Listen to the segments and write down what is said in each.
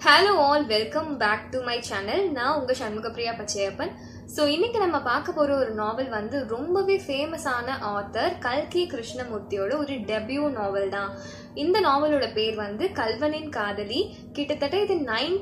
Hello all, welcome back to my channel. நான் உங்க Shanmugapriya Pachaiyappan. So இன்னைக்கு நம்ம பார்க்க போற ஒரு நாவல் வந்து ரொம்பவே ஃபேமஸான ஆத்தர் கல்கி கிருஷ்ணமூர்த்தியோட ஒரு டெபியூ நாவல் தான். இந்த நாவலோட பேர் வந்து கல்வனின் காதலி. கிட்டத்தட்ட இது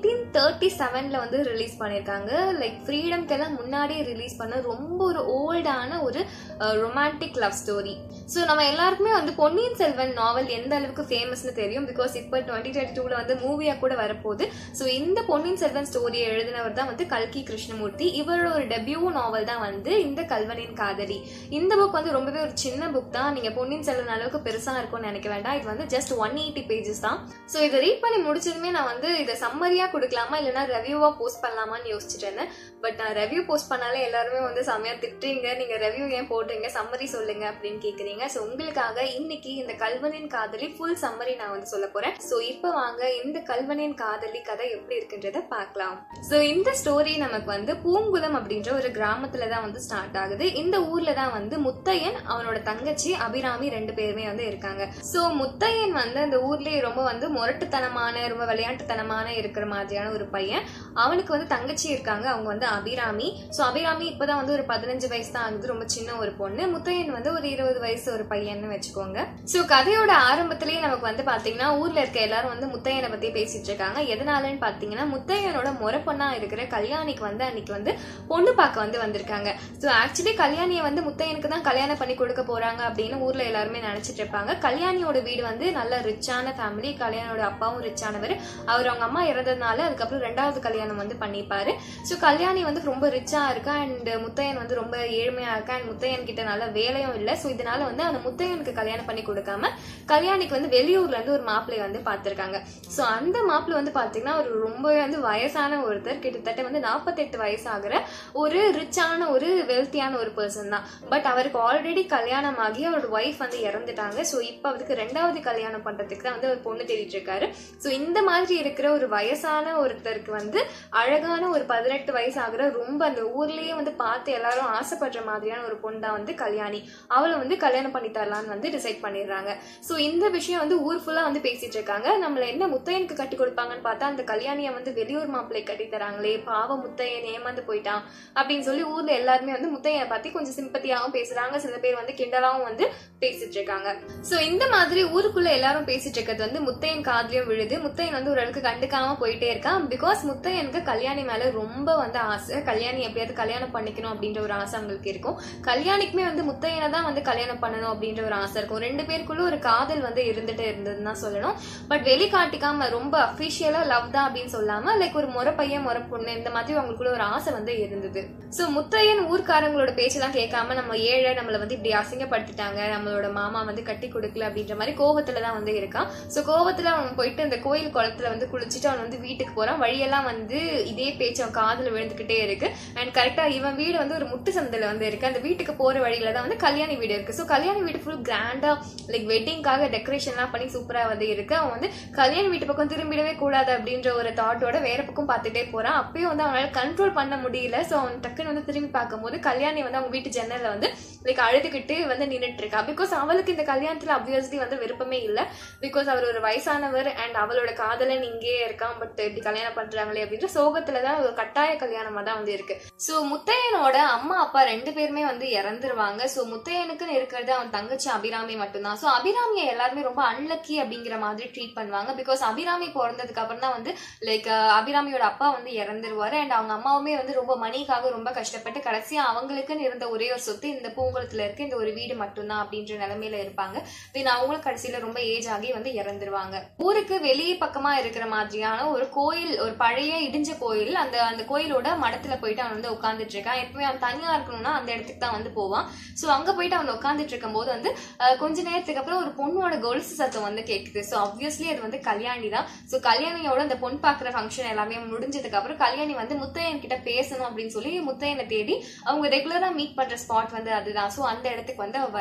1937ல வந்து ரிலீஸ் பண்ணிருக்காங்க. லைக் ஃப்ரீடம்க்கெல்லாம் முன்னாடியே ரிலீஸ் பண்ண ரொம்ப ஒரு ஓல்டான ஒரு ரொமான்டிக் லவ் ஸ்டோரி. ஸோ நம்ம எல்லாருக்குமே வந்து பொன்னியின் செல்வன் நாவல் எந்த அளவுக்கு ஃபேமஸ்னு தெரியும். பிகாஸ் இப்போ 2022ல வந்து மூவியா கூட வரப்போகுது. ஸோ இந்த பொன்னியின் செல்வன் ஸ்டோரியை எழுதினவர் தான் வந்து கல்கி கிருஷ்ணமூர்த்தி. இவரோட ஒரு டெபியூ நாவல் தான் வந்து இந்த கல்வனின் காதலி. இந்த புக் வந்து ரொம்பவே ஒரு சின்ன புக் தான். நீங்க பொன்னியின் செல்வன் அளவுக்கு பெருசா இருக்கும்னு நினைக்க வேண்டாம். இது வந்து ஜஸ்ட் 180 பேஜஸ் தான். ஸோ இதை ரீட் பண்ணி முடிச்சதுமே நான் வந்து இதை சம்மரியா கொடுக்கலாமா இல்லைன்னா ரெவியூவா போஸ்ட் பண்ணலாமான்னு யோசிச்சுட்டு இருந்தேன். பட் நான் ரெவியூ போஸ்ட் பண்ணாலே எல்லாருமே வந்து செம்மையா திட்டுறீங்க, நீங்க ரெவியூ ஏன் போடுறீங்க, சம்மரி சொல்லுங்க அப்படின்னு கேக்குறீங்க. ஸோ உங்களுக்காக இன்னைக்கு இந்த கல்வனின் காதலி ஃபுல் சம்மரி நான் வந்து சொல்ல போறேன். ஸோ இப்போ வாங்க இந்த கல்வனின் காதலி கதை எப்படி இருக்குன்றத பார்க்கலாம். ஸோ இந்த ஸ்டோரி நமக்கு வந்து பூங்குளம் அப்படின்ற ஒரு கிராமத்துலதான் வந்து ஸ்டார்ட் ஆகுது. இந்த ஊர்ல தான் வந்து முத்தையன், அவனோட தங்கச்சி அபிராமி ரெண்டு பேருமே வந்து இருக்காங்க. ஸோ முத்தையன் வந்து அந்த ஊர்லயே ரொம்ப வந்து முரட்டுத்தனமான, ரொம்ப விளையாட்டுத்தனமான இருக்கிற மாதிரியான ஒரு பையன். அவனுக்கு வந்து தங்கச்சி இருக்காங்க, அவங்க வந்து அபிராமி. ஸோ அபிராமி இப்பதான் வந்து ஒரு 15 வயசு தான் ஆகுது, ரொம்ப சின்ன ஒரு பொண்ணு. முத்தையன் வந்து ஒரு 20 வயசு ஒரு பையன்னு வச்சுக்கோங்க. ஸோ கதையோட ஆரம்பத்திலேயே நமக்கு வந்து பாத்தீங்கன்னா ஊர்ல இருக்க எல்லாரும் வந்து முத்தையனை பத்தி பேசிட்டு இருக்காங்க. எதனாலன்னு பாத்தீங்கன்னா முத்தையனோட முறை பொண்ணா இருக்கிற கல்யாணிக்கு வந்து அன்னைக்கு வந்து பொண்ணு பார்க்க வந்து வந்திருக்காங்க. ஸோ ஆக்சுவலி கல்யாணியை வந்து முத்தையனுக்கு தான் கல்யாணம் பண்ணி கொடுக்க போறாங்க அப்படின்னு ஊர்ல எல்லாருமே நினைச்சிட்டு இருப்பாங்க. கல்யாணியோட வீடு வந்து நல்ல ரிச்சான ஃபேமிலி. கல்யாணியோட அப்பாவும் ரிச்சானவர். அவர் அவங்க அம்மா இறந்ததுனால அதுக்கப்புறம் 2வது கல்யாணம் வந்து பண்ணிப்பாரு. ஸோ கல்யாணி வந்து ரொம்ப ரிச்சா இருக்கா அண்ட் முத்தையன் வந்து ரொம்ப ஏழ்மையா இருக்கா அண்ட் முத்தையன் கிட்ட நல்ல வேலையும் இல்லை. ஸோ இதனால வந்து அந்த முத்தையனுக்கு கல்யாணம் பண்ணி கொடுக்காம கல்யாணிக்கு வந்து வெளியூர்ல இருந்து ஒரு மாப்பிள்ளை வந்து பார்த்திருக்காங்க. ஸோ அந்த மாப்பிள்ளை வந்து பாத்தீங்கன்னா ஒரு ரொம்பவே வந்து வயசான ஒருத்தர், கிட்டத்தட்ட வந்து 48 வயசு ஆகிற ஒரு ரிச்சான ஒரு வெல்த்தியான ஒரு பர்சன் தான். பட் அவருக்கு ஆல்ரெடி கல்யாணம் ஆகி அவரோட ஒய்ஃப் வந்து இறந்துட்டாங்க. ஸோ இப்போ அவருக்கு 2வது கல்யாணம் பண்றதுக்கு தான் வந்து அவர் பொண்ணு தேடிட்டு இருக்காரு. ஸோ இந்த மாதிரி இருக்கிற ஒரு வயசான ஒருத்தருக்கு வந்து அழகான ஒரு 18 வயசு ஆகிற ரொம்ப அந்த ஊர்லயே வந்து பார்த்து எல்லாரும் ஆசைப்படுற மாதிரியான ஒரு பொண்ணு தான் வந்து கல்யாணி. அவளை வந்து கல்யாணம் பண்ணி தரலான்னு வந்து டிசைட் பண்ணிடுறாங்க. ஸோ இந்த விஷயம் வந்து ஊர் ஃபுல்லா வந்து பேசிட்டு இருக்காங்க. நம்மள என்ன முத்தையனுக்கு கட்டி கொடுப்பாங்கன்னு பார்த்தா அந்த கல்யாணியை வந்து வெளியூர் மாப்பிள்ளை கட்டி தராங்களே, பாவம் முத்தையன் ஏமாந்து போயிட்டான் அப்படின்னு சொல்லி ஊர்ல எல்லாருமே வந்து முத்தையனை பத்தி கொஞ்சம் சிம்பத்தியாகவும் பேசுறாங்க. சில பேர் வந்து கிண்டலாவும் வந்து பேசிட்டு இருக்காங்க. சோ இந்த மாதிரி ஊருக்குள்ள எல்லாரும் பேசிட்டு இருக்கிறது வந்து முத்தையன் காதுலயும் விழுது. முத்தையன் வந்து ஓரளவுக்கு கண்டுக்காம போயிட்டே இருக்கான். பிகாஸ் முத்தையனுக்கு கல்யாணி மேல ரொம்ப வந்து ஆசை. கல்யாணி எப்படியாவது கல்யாணம் பண்ணிக்கணும் அப்படின்ற ஒரு ஆசை அவங்களுக்கு இருக்கும். கல்யாணிக்குமே வந்து முத்தையனை தான் வந்து கல்யாணம் பண்ணணும் அப்படின்ற ஒரு ஆசை இருக்கும். 2 பேருக்குள்ள ஒரு காதல் வந்து இருந்துட்டு இருந்ததுன்னு தான் சொல்லணும். பட் வெளிக்காட்டிக்காம ரொம்ப அபிஷியலா லவ் தான் அப்படின்னு சொல்லாம லைக் ஒரு முறை பையன் முறை பொண்ணு இந்த மாதிரி அவங்களுக்குள்ள ஒரு ஆசை வந்து இருந்தது. சோ முத்தையன் ஊர்க்காரங்களோட பேச்செல்லாம் கேட்காம நம்ம ஏழை நம்மள வந்து இப்படி அசிங்கப்படுத்திட்டாங்க, நம்மளோட மாமா வந்து கட்டி கொடுக்கல அப்படின்ற மாதிரி கோவத்துலதான் வந்து இருக்கான். சோ கோவத்துல அவன் போயிட்டு அந்த கோயில் குளத்துல வந்து குளிச்சுட்டு அவன் வந்து வீட்டுக்கு போறான். வழியெல்லாம் வந்து இதே பேச்சு அவன் காதுல விழுந்துகிட்டே இருக்கு. அண்ட் கரெக்டா இவன் வீடு வந்து ஒரு முட்டு சந்தையில வந்து இருக்கு. அந்த வீட்டுக்கு போற வழியில தான் வந்து கல்யாணி வீடு இருக்கு. சோ கல்யாணி வீடு ஃபுல் கிராண்டா லைக் வெட்டிங்காக டெக்கரேஷன் எல்லாம் பண்ணி சூப்பரா வந்து இருக்கு. அவன் வந்து கல்யாணி வீட்டு பக்கம் திரும்பிடவே கூடாது அப்படின்ற ஒரு தாட்டோட வேற பக்கம் பார்த்துட்டே போறான். அப்பயும் வந்து அவனால கண்ட்ரோல் பண்ண முடியல. சோ அவன் டக்குன்னு வந்து திரும்பி பார்க்கும்போது கல்யாணி வந்து அவங்க வீட்டு ஜன்னல்ல வந்து லைக் அழுதுகிட்டு வந்து நின்றுட்டு இருக்கா. பிகாஸ் அவளுக்கு இந்த கல்யாணத்துல அப்வியஸ்லி வந்து விருப்பமே இல்லை. பிகாஸ் அவர் ஒரு வயசானவர் அண்ட் அவளோட காதலன் இங்கேயே இருக்கான். பட் இப்படி கல்யாணம் பண்றாங்களே அப்படின்ற சோகத்துலதான் ஒரு கட்டாய கல்யாணமா தான் வந்து இருக்கு. சோ முத்தையனோட அம்மா அப்பா 2 பேருமே வந்து இறந்துருவாங்க. சோ முத்தையனுக்குன்னு இருக்கிறது அவன் தங்கச்சி அபிராமி மட்டும்தான். சோ அபிராமியை எல்லாருமே ரொம்ப அன்லக்கி அப்படிங்கிற மாதிரி ட்ரீட் பண்ணுவாங்க. பிகாஸ் அபிராமி பிறந்ததுக்கு அப்புறம் தான் வந்து லைக் அபிராமியோட அப்பா வந்து இறந்துருவாரு அண்ட் அவங்க அம்மாவுமே வந்து ரொம்ப மணிக்காக ரொம்ப கஷ்டப்பட்டு கடைசியா அவங்களுக்குன்னு இருந்த ஒரே ஒரு சொத்து இந்த பூங்குளத்துல இருக்க இந்த ஒரு வீடு மட்டும்தான் அப்படின்ற நிலைமையில இருப்பாங்க. தென் அவங்களும் கடைசியில ரொம்ப ஏஜ் ஆகி வந்து இறந்துருவாங்க. ஊருக்கு வெளியே பக்கமா இருக்கிற மாதிரியான ஒரு கோயில், ஒரு பழைய இடிஞ்ச கோயில். அந்த கோயிலோட மடத்துல போயிட்டு அவன் வந்து உட்கார்ந்துட்டு இருக்கான். எப்பவுமே அவன் தனியா இருக்கணும்னா அந்த இடத்துக்கு தான் வந்து போவான். சோ அங்க போயிட்டு அவன் உட்கார்ந்துட்டு இருக்கும் போது வந்து கொஞ்ச நேரத்துக்கு அப்புறம் ஒரு பொண்ணோட கொலுசு சத்தம் வந்து கேக்குது. சோ ஆப்வியஸ்லி அது வந்து கல்யாணி தான். சோ கல்யாணியோட அந்த பொண்ணு பாக்குற ஃபங்க்ஷன் எல்லாமே முடிஞ்சதுக்கு அப்புறம் கல்யாணி வந்து முத்தையன் கிட்ட பேசணும் அப்படின்னு சொல்லி முத்தையனை தேடி அவங்க ரெகுலரா மீட் பண்ற ஸ்பாட் வந்து அதுதான். சோ அந்த இடத்துக்கு வந்து அவ வரா.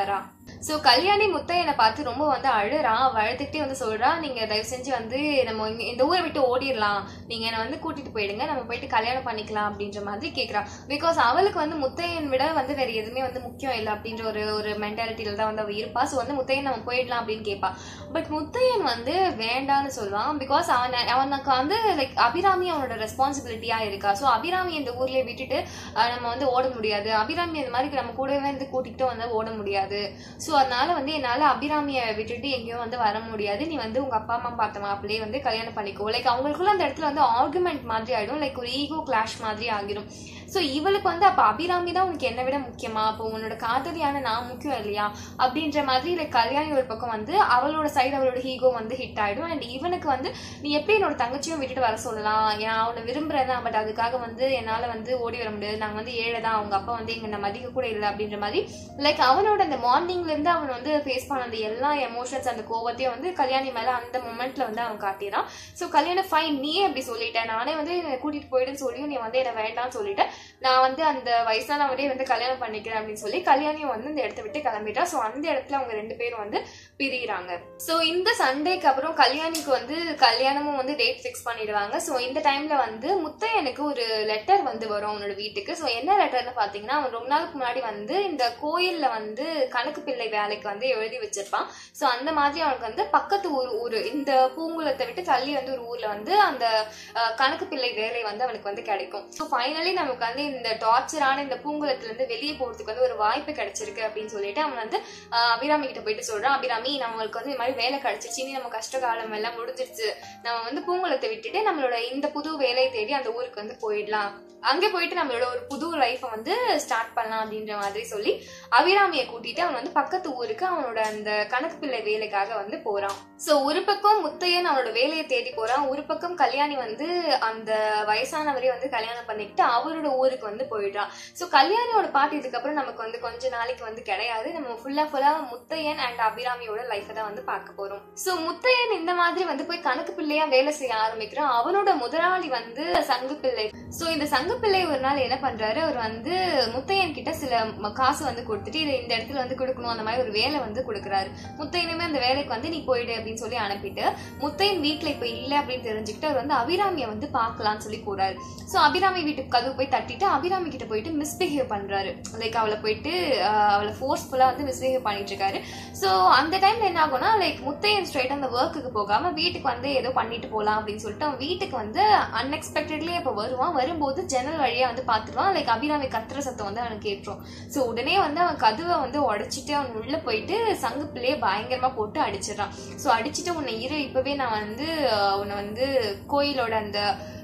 ஸோ கல்யாணி முத்தையனை பார்த்து ரொம்ப வந்து அழுறா. அழுதுகிட்டே வந்து சொல்றா, நீங்க தயவு செஞ்சு வந்து நம்ம இந்த ஊரை விட்டு ஓடிடலாம், நீங்க என்னை வந்து கூட்டிட்டு போயிடுங்க, நம்ம போயிட்டு கல்யாணம் பண்ணிக்கலாம் அப்படின்ற மாதிரி கேட்கறா. பிகாஸ் அவளுக்கு வந்து முத்தையன் விட வந்து வேற எதுவுமே வந்து முக்கியம் இல்லை அப்படின்ற ஒரு மென்டாலிட்டியில தான் வந்து அவ இருப்பா. ஸோ வந்து முத்தையன் நம்ம போயிடலாம் அப்படின்னு கேட்பா. பட் முத்தையன் வந்து வேண்டான்னு சொல்லுவான். பிகாஸ் அவனுக்கு வந்து லைக் அபிராமி அவனோட ரெஸ்பான்சிபிலிட்டியா இருக்கா. ஸோ அபிராமி இந்த ஊர்லயே விட்டுட்டு நம்ம வந்து ஓட முடியாது, அபிராமி இந்த மாதிரி நம்ம கூடவே வந்து கூட்டிகிட்டு வந்து ஓட முடியாது. ஸோ அதனால வந்து என்னால அபிராமியை விட்டுட்டு எங்கேயும் வந்து வர முடியாது, நீ வந்து உங்க அப்பா அம்மா பார்த்த மாப்பிள்ளையே வந்து கல்யாணம் பண்ணிக்கோ. லைக் அவங்களுக்குள்ள அந்த இடத்துல வந்து ஆர்குமெண்ட் மாதிரி ஆயிடும், லைக் ஒரு ஈகோ கிளாஷ் மாதிரி ஆகிடும். ஸோ இவளுக்கு வந்து அப்ப அபிராமி தான் உனக்கு என்ன விட முக்கியமா, அப்போ உன்னோட காதலியான நான் முக்கியம் இல்லையா அப்படின்ற மாதிரி லைக் கல்யாணி ஒரு பக்கம் வந்து அவளோட சைடு அவளோட ஈகோ வந்து ஹிட் ஆயிடும். அண்ட் இவனுக்கு வந்து நீ எப்படி என்னோட தங்கச்சியும் விட்டுட்டு வர சொல்லலாம், ஏன் அவனை விரும்புறேன், பட் அதுக்காக வந்து என்னால வந்து ஓடி வர முடியாது, நாங்க வந்து ஏழை தான், அவங்க அப்பா வந்து எங்க மதிக்க கூட இல்லை அப்படின்ற மாதிரி லைக் அவனோட அந்த மார்னிங்ல இருந்து அவன் வந்து ஃபேஸ் பண்ண அந்த எல்லா எமோஷன்ஸ் அந்த கோவத்தையும் வந்து கல்யாணி மேல அந்த மொமெண்ட்ல வந்து அவன் காட்டிறான். ஸோ கல்யாணம் ஃபைன், நீயே அப்படி சொல்லிட்டேன், நானே வந்து கூட்டிட்டு போயிடுன்னு சொல்லியும் நீ வந்து என்ன வேண்டாம்னு சொல்லிட்டேன், நான் வந்து அந்த வயசானவரே வந்து கல்யாணம் பண்ணிக்கிறேன் அப்படின்னு சொல்லி கல்யாணியும் வந்து இந்த இடத்த விட்டு கிளம்பிட்டா. ஸோ அந்த இடத்துல அவங்க 2 பேரும் வந்து பிரியிறாங்க. ஸோ இந்த சண்டேக்கு அப்புறம் கல்யாணிக்கு வந்து கல்யாணமும் வந்து டேட் ஃபிக்ஸ் பண்ணிடுவாங்க. ஸோ இந்த டைம்ல வந்து முத்தையனுக்கு ஒரு லெட்டர் வந்து வரும் அவனோட வீட்டுக்கு. ஸோ என்ன லெட்டர்னு பாத்தீங்கன்னா, அவன் ரொம்ப நாளுக்கு முன்னாடி வந்து இந்த கோயில்ல வந்து கணக்கு பிள்ளை வேலைக்கு வந்து எழுதி வச்சிருப்பான். ஸோ அந்த மாதிரி அவனுக்கு வந்து பக்கத்து ஊரு இந்த பூங்குளத்தை விட்டு தள்ளி வந்து ஒரு ஊர்ல வந்து அந்த கணக்கு பிள்ளை வேலை வந்து அவனுக்கு வந்து கிடைக்கும். ஸோ ஃபைனலி நமக்கு வந்து இந்த டார்ச்சரான இந்த பூங்குளத்துல இருந்து வெளியே போறதுக்கு வந்து ஒரு வாய்ப்பு கிடைச்சிருக்கு அப்படின்னு சொல்லிட்டு அவன் வந்து அபிராமி கிட்ட போயிட்டு சொல்றான், அபிராமி நம்மளுக்கு வந்து இந்த மாதிரி வேலை கிடைச்சிச்சு, இனி நம்ம கஷ்ட காலம் எல்லாம் முடிஞ்சிருச்சு, நம்ம வந்து பூங்குளத்தை விட்டுட்டு நம்மளோட இந்த புது வேலையை தேடி அந்த ஊருக்கு வந்து போயிடலாம், அங்கே போயிட்டு நம்மளோட ஒரு புது லைஃபை வந்து ஸ்டார்ட் பண்ணலாம் அப்படின்ற மாதிரி சொல்லி அபிராமியை கூட்டிட்டு அவன் வந்து பக்கத்து ஊருக்கு அவனோட அந்த கணக்கு பிள்ளை வேலைக்காக வந்து போறான். சோ ஒரு பக்கம் முத்தையன் அவனோட வேலையை தேடி போறான், ஒரு பக்கம் கல்யாணி வந்து அந்த வயசானவரே வந்து கல்யாணம் பண்ணிக்கிட்டு அவரோட ஊருக்கு வந்து போயிடுறான். சோ கல்யாணியோட பாட்டு இதுக்கப்புறம் நமக்கு வந்து கொஞ்ச நாளைக்கு வந்து கிடையாது, நம்ம ஃபுல்லா முத்தையன் அண்ட் அபிராமியோட லைஃபை தான் வந்து பார்க்க போறோம். சோ முத்தையன் இந்த மாதிரி வந்து போய் கணக்கு பிள்ளையா வேலை செய்ய ஆரம்பிக்கிறான். அவனோட முதலாளி வந்து சங்கு பிள்ளை. சோ இந்த சங்கு பிள்ளை ஒரு நாள் என்ன பண்றாரு, அவர் வந்து முத்தையன் கிட்ட சில காசு வந்து கொடுத்துட்டு இதை இந்த இடத்துல வந்து கொடுக்கணும் அந்த மாதிரி ஒரு வேலை வந்து கொடுக்குறாரு. முத்தையனுமே அந்த வேலைக்கு வந்து நீ போயிடு அப்படின்னு சொல்லி அனுப்பிட்டு முத்தையன் வீட்டுல இப்ப இல்ல அப்படின்னு தெரிஞ்சுக்கிட்டு அவர் வந்து அபிராமியை வந்து பாக்கலாம்னு சொல்லி போறாரு. சோ அபிராமி வீட்டுக்கு கதவு போய் தட்டிட்டு அபிராமி கிட்ட போயிட்டு மிஸ்பிஹேவ் பண்றாரு. லைக் அவளை போயிட்டு அவளை ஃபோர்ஸ்ஃபுல்லா வந்து மிஸ்பிஹேவ் பண்ணிட்டு இருக்காரு. சோ அந்த டைம்ல என்ன ஆகும்னா, லைக் முத்தையன் ஸ்ட்ரைட் அந்த ஒர்க்குக்கு போகாம வீட்டுக்கு வந்து ஏதோ பண்ணிட்டு போலாம் அப்படின்னு சொல்லிட்டு அவன் வீட்டுக்கு வந்து அன்எக்ஸ்பெக்டட்லி இப்ப வருவான். வரும்போது ஜன்னல் வழியா வந்து பாத்துருவான். லைக் அபிராமி கத்துற சத்தம் வந்து அவனுக்கு கேட்டுரும். சோ உடனே வந்து அவன் கதவை வந்து உடைச்சிட்டு அவன் உள்ள போயிட்டு சங்கு பிள்ளைய பயங்கரமா போட்டு அடிச்சிடறான். சோ அடிச்சுட்டு உன்னை இப்பவே நான் வந்து உன்னை வந்து கோயிலோட அந்த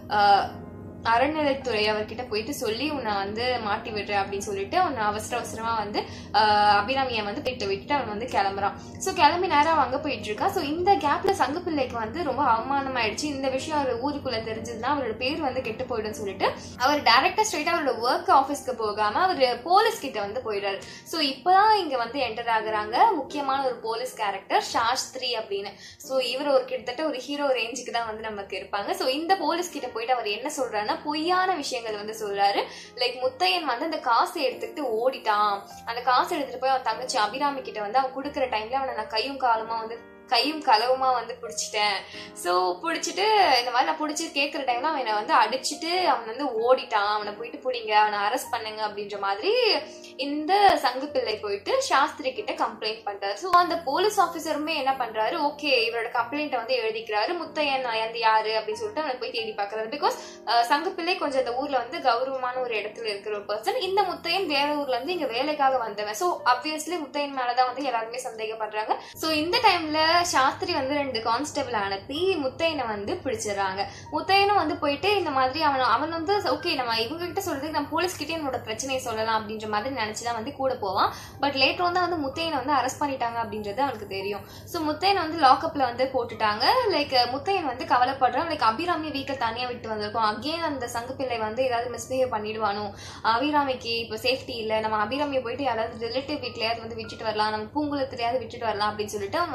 அறநிலைத்துறை அவர்கிட்ட போயிட்டு சொல்லி உன்னை வந்து மாட்டி விடுறேன் அப்படின்னு சொல்லிட்டு அவனை அவசரமா வந்து அபிராமியை வந்து போயிட்டு விட்டுட்டு அவன் வந்து கிளம்புறான். சோ கிளம்பி நேரம் அங்க போயிட்டு இருக்கா. சோ இந்த கேப்ல சங்கு பிள்ளைக்கு வந்து ரொம்ப அவமானம் ஆயிடுச்சு. இந்த விஷயம் அவர் ஊருக்குள்ள தெரிஞ்சதுன்னா அவரோட பேர் வந்து கெட்டு போயிடும் சொல்லிட்டு அவர் டைரக்டா ஸ்ட்ரெயிட்டா அவரோட ஒர்க் ஆபீஸ்க்கு போகாம அவர் போலீஸ் கிட்ட வந்து போயிடுறாரு. சோ இப்பதான் இங்க வந்து என்டர் ஆகுறாங்க முக்கியமான ஒரு போலீஸ் கேரக்டர் சாஸ்திரி அப்படின்னு. சோ இவர் ஒரு கிட்டத்தட்ட ஒரு ஹீரோ ரேஞ்சுக்கு தான் வந்து நமக்கு இருப்பாங்க. சோ இந்த போலீஸ் கிட்ட போயிட்டு அவர் என்ன சொல்றாருன்னா, பொய்யான விஷயங்கள் வந்து சொல்றாரு. லைக் முத்தையன் வந்து அந்த காசை எடுத்துக்கிட்டு ஓடிட்டான், அந்த காசை எடுத்துட்டு போய் அவன் தங்கச்சி அபிராமி கிட்ட வந்து அவன் குடுக்கற டைம்ல அவனை நான் கையும் களவுமா வந்து பிடிச்சிட்டேன். சோ பிடிச்சிட்டு இந்த மாதிரி நான் பிடிச்சி கேட்கற டைம்ல அவனை வந்து அடிச்சுட்டு அவன் வந்து ஓடிட்டான், அவனை போயிட்டு பிடிங்க, அவனை அரெஸ்ட் பண்ணுங்க அப்படின்ற மாதிரி இந்த சங்கு பிள்ளை போயிட்டு சாஸ்திரி கிட்ட கம்ப்ளைண்ட் பண்றாரு. சோ அந்த போலீஸ் ஆபீசருமே என்ன பண்றாரு, ஓகே இவரோட கம்ப்ளைண்ட் வந்து எழுதிக்கிறாரு. முத்தையன் வந்து யாரு அப்படின்னு சொல்லிட்டு அவனை போய் தேடி பாக்குறாரு. பிகாஸ் சங்கு பிள்ளை கொஞ்சம் இந்த ஊர்ல வந்து கௌரவமான ஒரு இடத்துல இருக்கிற ஒரு பர்சன். இந்த முத்தையன் வேற ஊர்ல இருந்து இங்க வேலைக்காக வந்தவன். சோ ஆப்வியஸ்லி முத்தையன் மேலதான் வந்து எல்லாருமே சந்தேகப்படுறாங்க. சோ இந்த டைம்ல சாஸ்திரி வந்து 2 கான்ஸ்டபிள் அனுப்பி முத்தையனை வந்து பிடிச்சிடறாங்க. முத்தையனும் வந்து போயிட்டு இந்த மாதிரி அவன் வந்து ஓகே நம்ம இவங்க கிட்ட சொல்றதுக்கு நம்ம போலீஸ் கிட்டே என்னோட பிரச்சனையை சொல்லலாம் அப்படின்ற மாதிரி நினைச்சுதான் வந்து கூட போவான். பட் லேட்டர் வந்து முத்தையனை வந்து அரெஸ்ட் பண்ணிட்டாங்க அப்படின்றது அவனுக்கு தெரியும். சோ முத்தையன் வந்து லாக்அப்ல வந்து போட்டுட்டாங்க. லைக் முத்தையன் வந்து கவலைப்படுறான். லைக் அபிராமி வீட்டுல தனியா விட்டு வந்திருக்கோம், அகேன் அந்த சங்கு பிள்ளை வந்து ஏதாவது மிஸ்பிஹேவ் பண்ணிடுவானோ, அபிராமிக்கு இப்ப சேஃப்டி இல்ல, நம்ம அபிராமியை போயிட்டு யாராவது ரிலேட்டிவ் வீட்லயாவது வந்து விட்டுட்டு வரலாம், நம்ம பூங்குளத்திலயாவது விட்டுட்டு வரலாம் அப்படின்னு சொல்லிட்டு அவன் வந்து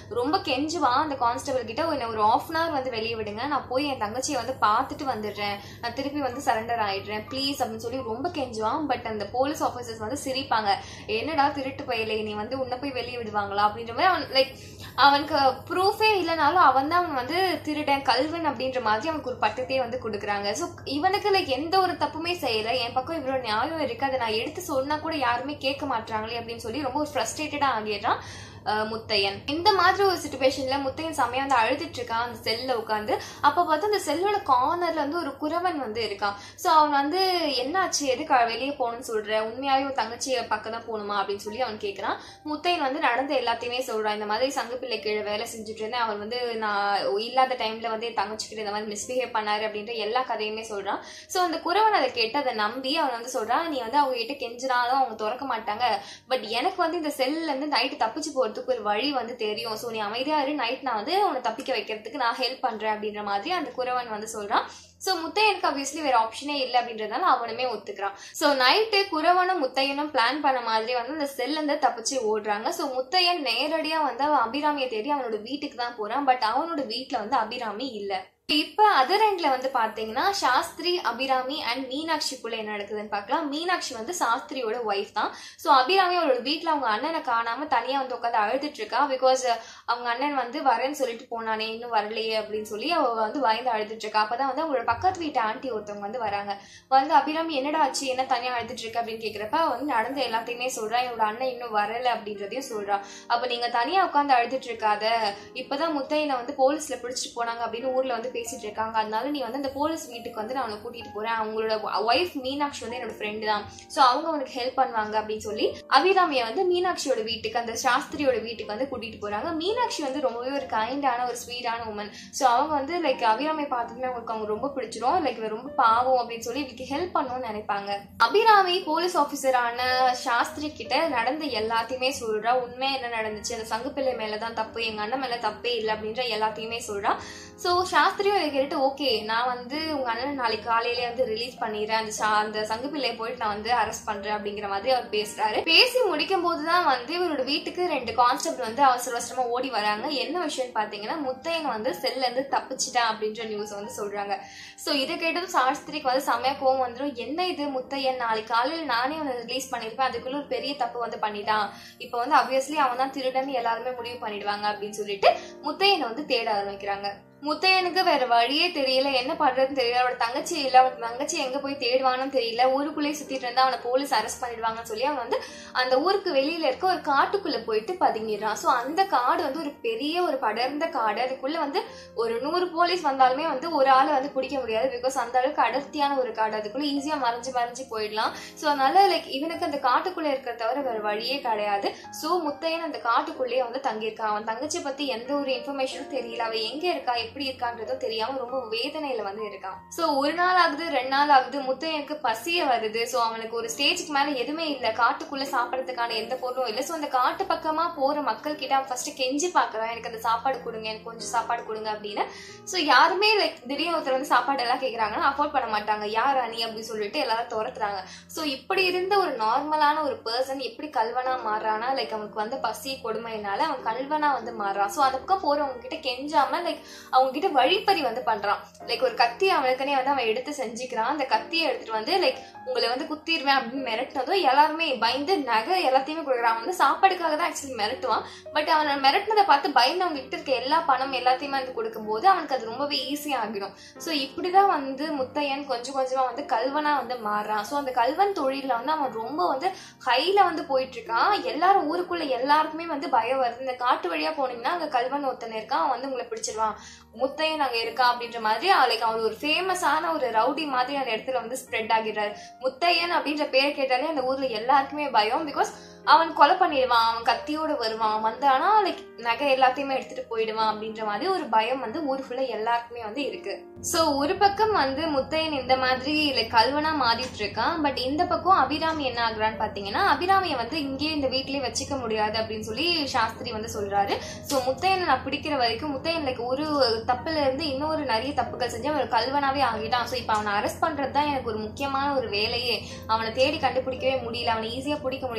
ரொம்ப கெஞ்சுவான் அந்த கான்ஸ்டபிள் கிட்ட, ஒரு ½ hour வந்து வெளியே விடுங்க, நான் போய் என் தங்கச்சியை வந்து பார்த்துட்டு வந்துடுறேன், நான் திருப்பி வந்து சரண்டர் ஆயிடுறேன் ப்ளீஸ் அப்படின்னு சொல்லி ரொம்ப கெஞ்சுவான். பட் அந்த போலீஸ் ஆஃபீஸர்ஸ் வந்து சிரிப்பாங்க, என்னடா திருட்டு பையலே நீ வந்து உன்னை போய் வெளியே விடுவாங்களா அப்படின்ற மாதிரி. அவன் லைக் அவனுக்கு ப்ரூஃபே இல்லைனாலும் அவன் தான் அவன் வந்து திருடன் கல்வன் அப்படின்ற மாதிரி அவனுக்கு ஒரு பட்டத்தையே வந்து கொடுக்குறாங்க. ஸோ இவனுக்கு லைக் எந்த ஒரு தப்புமே செய்யல, என் பக்கம் இவ்வளோ நியாயம் இருக்கு, அதை நான் எடுத்து சொன்னா கூட யாருமே கேட்க மாட்டாங்களே அப்படின்னு சொல்லி ரொம்ப ஒரு ஃப்ரஸ்ட்ரேட்டடா ஆகிடுறான் முத்தையன். இந்த மாதிரி ஒரு சிச்சுவேஷன்ல முத்தையன் செமையா வந்து அழுதுட்டு இருக்கான் அந்த செல்ல உட்காந்து. அப்ப பார்த்தா அந்த செல்லோட கார்னர்ல வந்து ஒரு குறவன் வந்து இருக்கான். சோ அவன் வந்து என்னாச்சு, எதுக்கு வெளியே போகணும்னு சொல்ற, உண்மையாவே உன் தங்கச்சியை பக்கம் தான் போகணுமா அப்படின்னு சொல்லி அவன் கேட்கறான். முத்தையன் வந்து நடந்த எல்லாத்தையுமே சொல்றான், இந்த மாதிரி சங்கு பிள்ளை கீழே வேலை செஞ்சுட்டு இருந்தேன், அவர் வந்து நான் இல்லாத டைம்ல வந்து என் தங்கச்சிக்கிட்ட இந்த மாதிரி மிஸ்பிஹேவ் பண்ணாரு அப்படின்ற எல்லா கதையுமே சொல்றான். சோ அந்த குறவன் அதை கேட்டு அதை நம்பி அவன் வந்து சொல்றான், நீ வந்து அவங்க கிட்ட கெஞ்சினாலும் அவங்க திறக்க மாட்டாங்க, பட் எனக்கு வந்து இந்த செல்ல இருந்து நைட்டு தப்பிச்சு போறதுக்கு ஒரு வழி வந்து தெரியும், சோ நீ அமைதியா இரு, நைட் நான் வந்து உன்னை தப்பிக்க வைக்கிறதுக்கு நான் ஹெல்ப் பண்றேன் அப்படின்ற மாதிரி அந்த குறவன் வந்து சொல்றான். சோ முத்தையனுக்கு ஆப்வியஸ்லி வேற ஆப்ஷனே இல்லை அப்படின்றதுனால அவனுமே ஒத்துக்கிறான். சோ நைட்டு குறவனும் முத்தையனும் பிளான் பண்ண மாதிரி வந்து அந்த செல்ல இருந்து தப்பிச்சு ஓடுறாங்க. சோ முத்தையன் நேரடியா வந்து அவன் அபிராமியை தேடி அவனோட வீட்டுக்கு தான் போறான். பட் அவனோட வீட்டுல வந்து அபிராமி இல்ல. இப்ப அதர் எண்ட்ல வந்து பாத்தீங்கன்னா சாஸ்திரி, அபிராமி அண்ட் மீனாட்சிக்குள்ள என்ன நடக்குதுன்னு பாக்கலாம். மீனாட்சி வந்து சாஸ்திரியோட ஒய்ஃப் தான். சோ அபிராமி அவளோட வீட்டுல அவங்க அண்ணனை காணாம தனியா வந்து உட்காந்து அழுதுட்டு இருக்கா. பிகாஸ் அவங்க அண்ணன் வந்து வரேன்னு சொல்லிட்டு போனானே, இன்னும் வரலையே அப்படின்னு சொல்லி அவ வந்து பயந்து அழுதுட்டு இருக்கா. அப்பதான் வந்து அவங்களோட பக்கத்து வீட்டு ஆண்டி ஒருத்தவங்க வந்து வராங்க. வந்து அபிராமி என்னடா ஆச்சு, என்ன தனியா அழுதுட்டு இருக்க அப்படின்னு கேக்குறப்ப வந்து நடந்த எல்லாத்தையுமே சொல்றா, என்னோட அண்ணன் இன்னும் வரல அப்படின்றதையும் சொல்றா. அப்ப நீங்க தனியா உட்காந்து அழுதுட்டு இருக்காத, இப்பதான் முத்தையனை வந்து போலீஸ்ல பிடிச்சிட்டு போனாங்க அப்படின்னு ஊர்ல வந்து பேசிட்டு இருக்காங்க, அதனால நீ வந்து அந்த போலீஸ் வீட்டுக்கு வந்து நான் அவனை கூட்டிட்டு போறேன், அவங்களோட ஒய்ஃப் மீனாட்சி வந்து என்னோட ஃப்ரெண்டு தான், சோ அவங்க அவனுக்கு ஹெல்ப் பண்ணுவாங்க அப்படின்னு சொல்லி அபிராமியை வந்து மீனாட்சியோட வீட்டுக்கு, அந்த சாஸ்திரியோட வீட்டுக்கு வந்து கூட்டிட்டு போறாங்க. மீனாட்சி வந்து ரொம்பவே ஒரு கைண்டான ஒரு ஸ்வீட்டான உமன். சோ அவங்க வந்து லைக் அபிராமியை பார்த்ததுமே அவங்களுக்கு அவங்க ரொம்ப பிடிச்சிரும், லைக் ரொம்ப பாவம் அப்படின்னு சொல்லி இவருக்கு ஹெல்ப் பண்ணணும்னு நினைப்பாங்க. அபிராமி போலீஸ் ஆபீசரான சாஸ்திரி கிட்ட நடந்த எல்லாத்தையுமே சொல்றா, உண்மை என்ன நடந்துச்சு, அந்த சங்குப்பிள்ளை மேலதான் தப்பு, எங்க அண்ணன் மேல தப்பே இல்லை அப்படின்ற எல்லாத்தையுமே சொல்றா. சோ சாஸ்திரியும் இதை கேட்டு ஓகே, நான் வந்து உங்க அண்ணன் நாளைக்கு காலையிலே வந்து ரிலீஸ் பண்ணிடுறேன், அந்த சங்குப்பிள்ளையை போயிட்டு நான் வந்து அரெஸ்ட் பண்றேன் அப்படிங்கிற மாதிரி அவர் பேசுறாரு. பேசி முடிக்கும் போதுதான் வந்து இவரோட வீட்டுக்கு 2 கான்ஸ்டபிள் வந்து அவசர அவசரமா ஓடி வராங்க. என்ன விஷயம்னு பாத்தீங்கன்னா முத்தையன் வந்து செல்ல இருந்து தப்பிச்சிட்டான் அப்படின்ற நியூஸ் வந்து சொல்றாங்க. சோ இதை கேட்டதும் சாஸ்திரிக்கு வந்து செமையா கோவம் வந்துடும். என்ன இது முத்தையன், நாளைக்கு காலையில நானே அவனை ரிலீஸ் பண்ணிருப்பேன், அதுக்குள்ள ஒரு பெரிய தப்பு வந்து பண்ணிட்டான், இப்ப வந்து ஆப்வியஸ்லி அவன் தான் திருடன் எல்லாருமே முடிவு பண்ணிடுவாங்க அப்படின்னு சொல்லிட்டு முத்தையனை வந்து தேட ஆரம்பிக்கிறாங்க. முத்தையனுக்கு வேற வழியே தெரியல, என்ன பண்றதுன்னு தெரியல, அவனோட தங்கச்சி இல்ல, அவனுக்கு தங்கச்சி எங்க போய் தேடுவான்னு தெரியல, ஊருக்குள்ளே சுத்திட்டு இருந்தா அவனை போலீஸ் அரெஸ்ட் பண்ணிடுவாங்கன்னு சொல்லி அவன் வந்து அந்த ஊருக்கு வெளியில இருக்க ஒரு காட்டுக்குள்ள போயிட்டு பதுங்கிடுறான். சோ அந்த காடு வந்து ஒரு பெரிய ஒரு படர்ந்த காடு, அதுக்குள்ள வந்து ஒரு 100 போலீஸ் வந்தாலுமே வந்து ஒரு ஆளை வந்து பிடிக்க முடியாது, பிகாஸ் அந்த அளவுக்கு அடர்த்தியான ஒரு காடு, அதுக்குள்ள ஈஸியா மறைஞ்சு போயிடலாம். சோ அதனால லைக் இவனுக்கு அந்த காட்டுக்குள்ள இருக்கிற தவிர வேற வழியே கிடையாது. சோ முத்தையன் அந்த காட்டுக்குள்ளேயே வந்து தங்கியிருக்கான். அவன் தங்கச்சி பத்தி எந்த ஒரு இன்ஃபர்மேஷனும் தெரியல, அவ எங்க இருக்கா எப்படி இருக்கான்றதும் தெரியாம ரொம்ப வேதனையில வந்து இருக்கான். சோ 1 நாள் ஆகுது, 2 நாள் ஆகுது, முத்தையனுக்கு பசிய வருது. சோ அவனுக்கு ஒரு ஸ்டேஜுக்கு மேல எதுவுமே இல்ல, காட்டுக்குள்ள சாப்பிடறதுக்கான எந்த பொருளும் இல்ல. சோ அந்த காட்டு பக்கமா போற மக்கள் கிட்ட அவன் ஃபர்ஸ்ட் கெஞ்சி பாக்குறான், எனக்கு அந்த சாப்பாடு கொடுங்க, எனக்கு கொஞ்சம் சாப்பாடு கொடுங்க அப்படின்னு. சோ யாருமே லைக் திடீர்னு ஒருத்தர் வந்து சாப்பாடு எல்லாம் கேக்குறாங்கன்னா அஃபோர்ட் பண்ண மாட்டாங்க, யார் அணி அப்படின்னு சொல்லிட்டு எல்லாரும் துரத்துறாங்க. சோ இப்படி இருந்த ஒரு நார்மலான ஒரு பர்சன் எப்படி கல்வனா மாறானா, லைக் அவனுக்கு வந்து பசி கொடுமையினால அவன் கல்வனா வந்து மாறான். சோ அந்த பக்கம் போறவங்க கிட்ட கெஞ்சாம லைக் அவங்க கிட்ட வழிப்பறி வந்து பண்றான். லைக் ஒரு கத்தி அவனுக்குனே வந்து அவன் எடுத்து செஞ்சுக்கிறான். அந்த கத்தியை எடுத்துட்டு வந்து லைக் உங்களை வந்து குத்திடுவேன் அப்படின்னு மிரட்டினதும் எல்லாருமே பயந்து நகை எல்லாத்தையுமே கொடுக்குறான். அவன் வந்து சாப்பாடுக்காக தான் ஆக்சுவலி மிரட்டுவான். பட் அவனை மிரட்டினதை பார்த்து பயந்து அவங்க கிட்ட இருக்க எல்லா பணம் எல்லாத்தையுமே வந்து கொடுக்கும் போது அவனுக்கு அது ரொம்பவே ஈஸியா ஆகிடும். சோ இப்படிதான் வந்து முத்தையன் கொஞ்சம் கொஞ்சமா வந்து கல்வனா வந்து மாறுறான். சோ அந்த கல்வன் தொழில வந்து அவன் ரொம்ப வந்து ஹைல வந்து போயிட்டு இருக்கான். எல்லாரும் ஊருக்குள்ள எல்லாருக்குமே வந்து பயம் வருது, இந்த காட்டு வழியா போனீங்கன்னா அங்க கல்வன் ஒருத்தன் இருக்கான், அவன் வந்து உங்களை பிடிச்சிருவான், முத்தையன் அங்க இருக்கா அப்படின்ற மாதிரி லைக் அவர் ஒரு ஃபேமஸான ஒரு ரவுடி மாதிரி அந்த இடத்துல வந்து ஸ்ப்ரெட் ஆகிடுறாரு. முத்தையன் அப்படின்ற பேர் கேட்டாலே அந்த ஊர்ல எல்லாருக்குமே பயம், பிகாஸ் அவன் கொலை பண்ணிடுவான், அவன் கத்தியோட வருவான், வந்தானா லைக் நகை எல்லாத்தையுமே எடுத்துட்டு போயிடுவான் அப்படின்ற மாதிரி ஒரு பயம் வந்து ஊருக்குள்ள எல்லாருக்குமே வந்து இருக்கு. சோ ஒரு பக்கம் வந்து முத்தையன் இந்த மாதிரி லைக் கல்வனா மாறிட்டு இருக்கான். பட் இந்த பக்கம் அபிராமி என்ன ஆகுறான்னு பாத்தீங்கன்னா, அபிராமியை வந்து இங்கே இந்த வீட்லயே வச்சுக்க முடியாது அப்படின்னு சொல்லி சாஸ்திரி வந்து சொல்றாரு. சோ முத்தையனை நான் பிடிக்கிற வரைக்கும் முத்தையன் லைக் ஒரு தப்புல இருந்து இன்னொரு நிறைய தப்புகள் செஞ்சு அவன் கல்வனாவே ஆகிட்டான். சோ இப்ப அவனை அரெஸ்ட் பண்றதுதான் எனக்கு ஒரு முக்கியமான ஒரு வேலையே, அவனை தேடி கண்டுபிடிக்கவே முடியல, அவனை ஈஸியா பிடிக்க முடியல, அந்த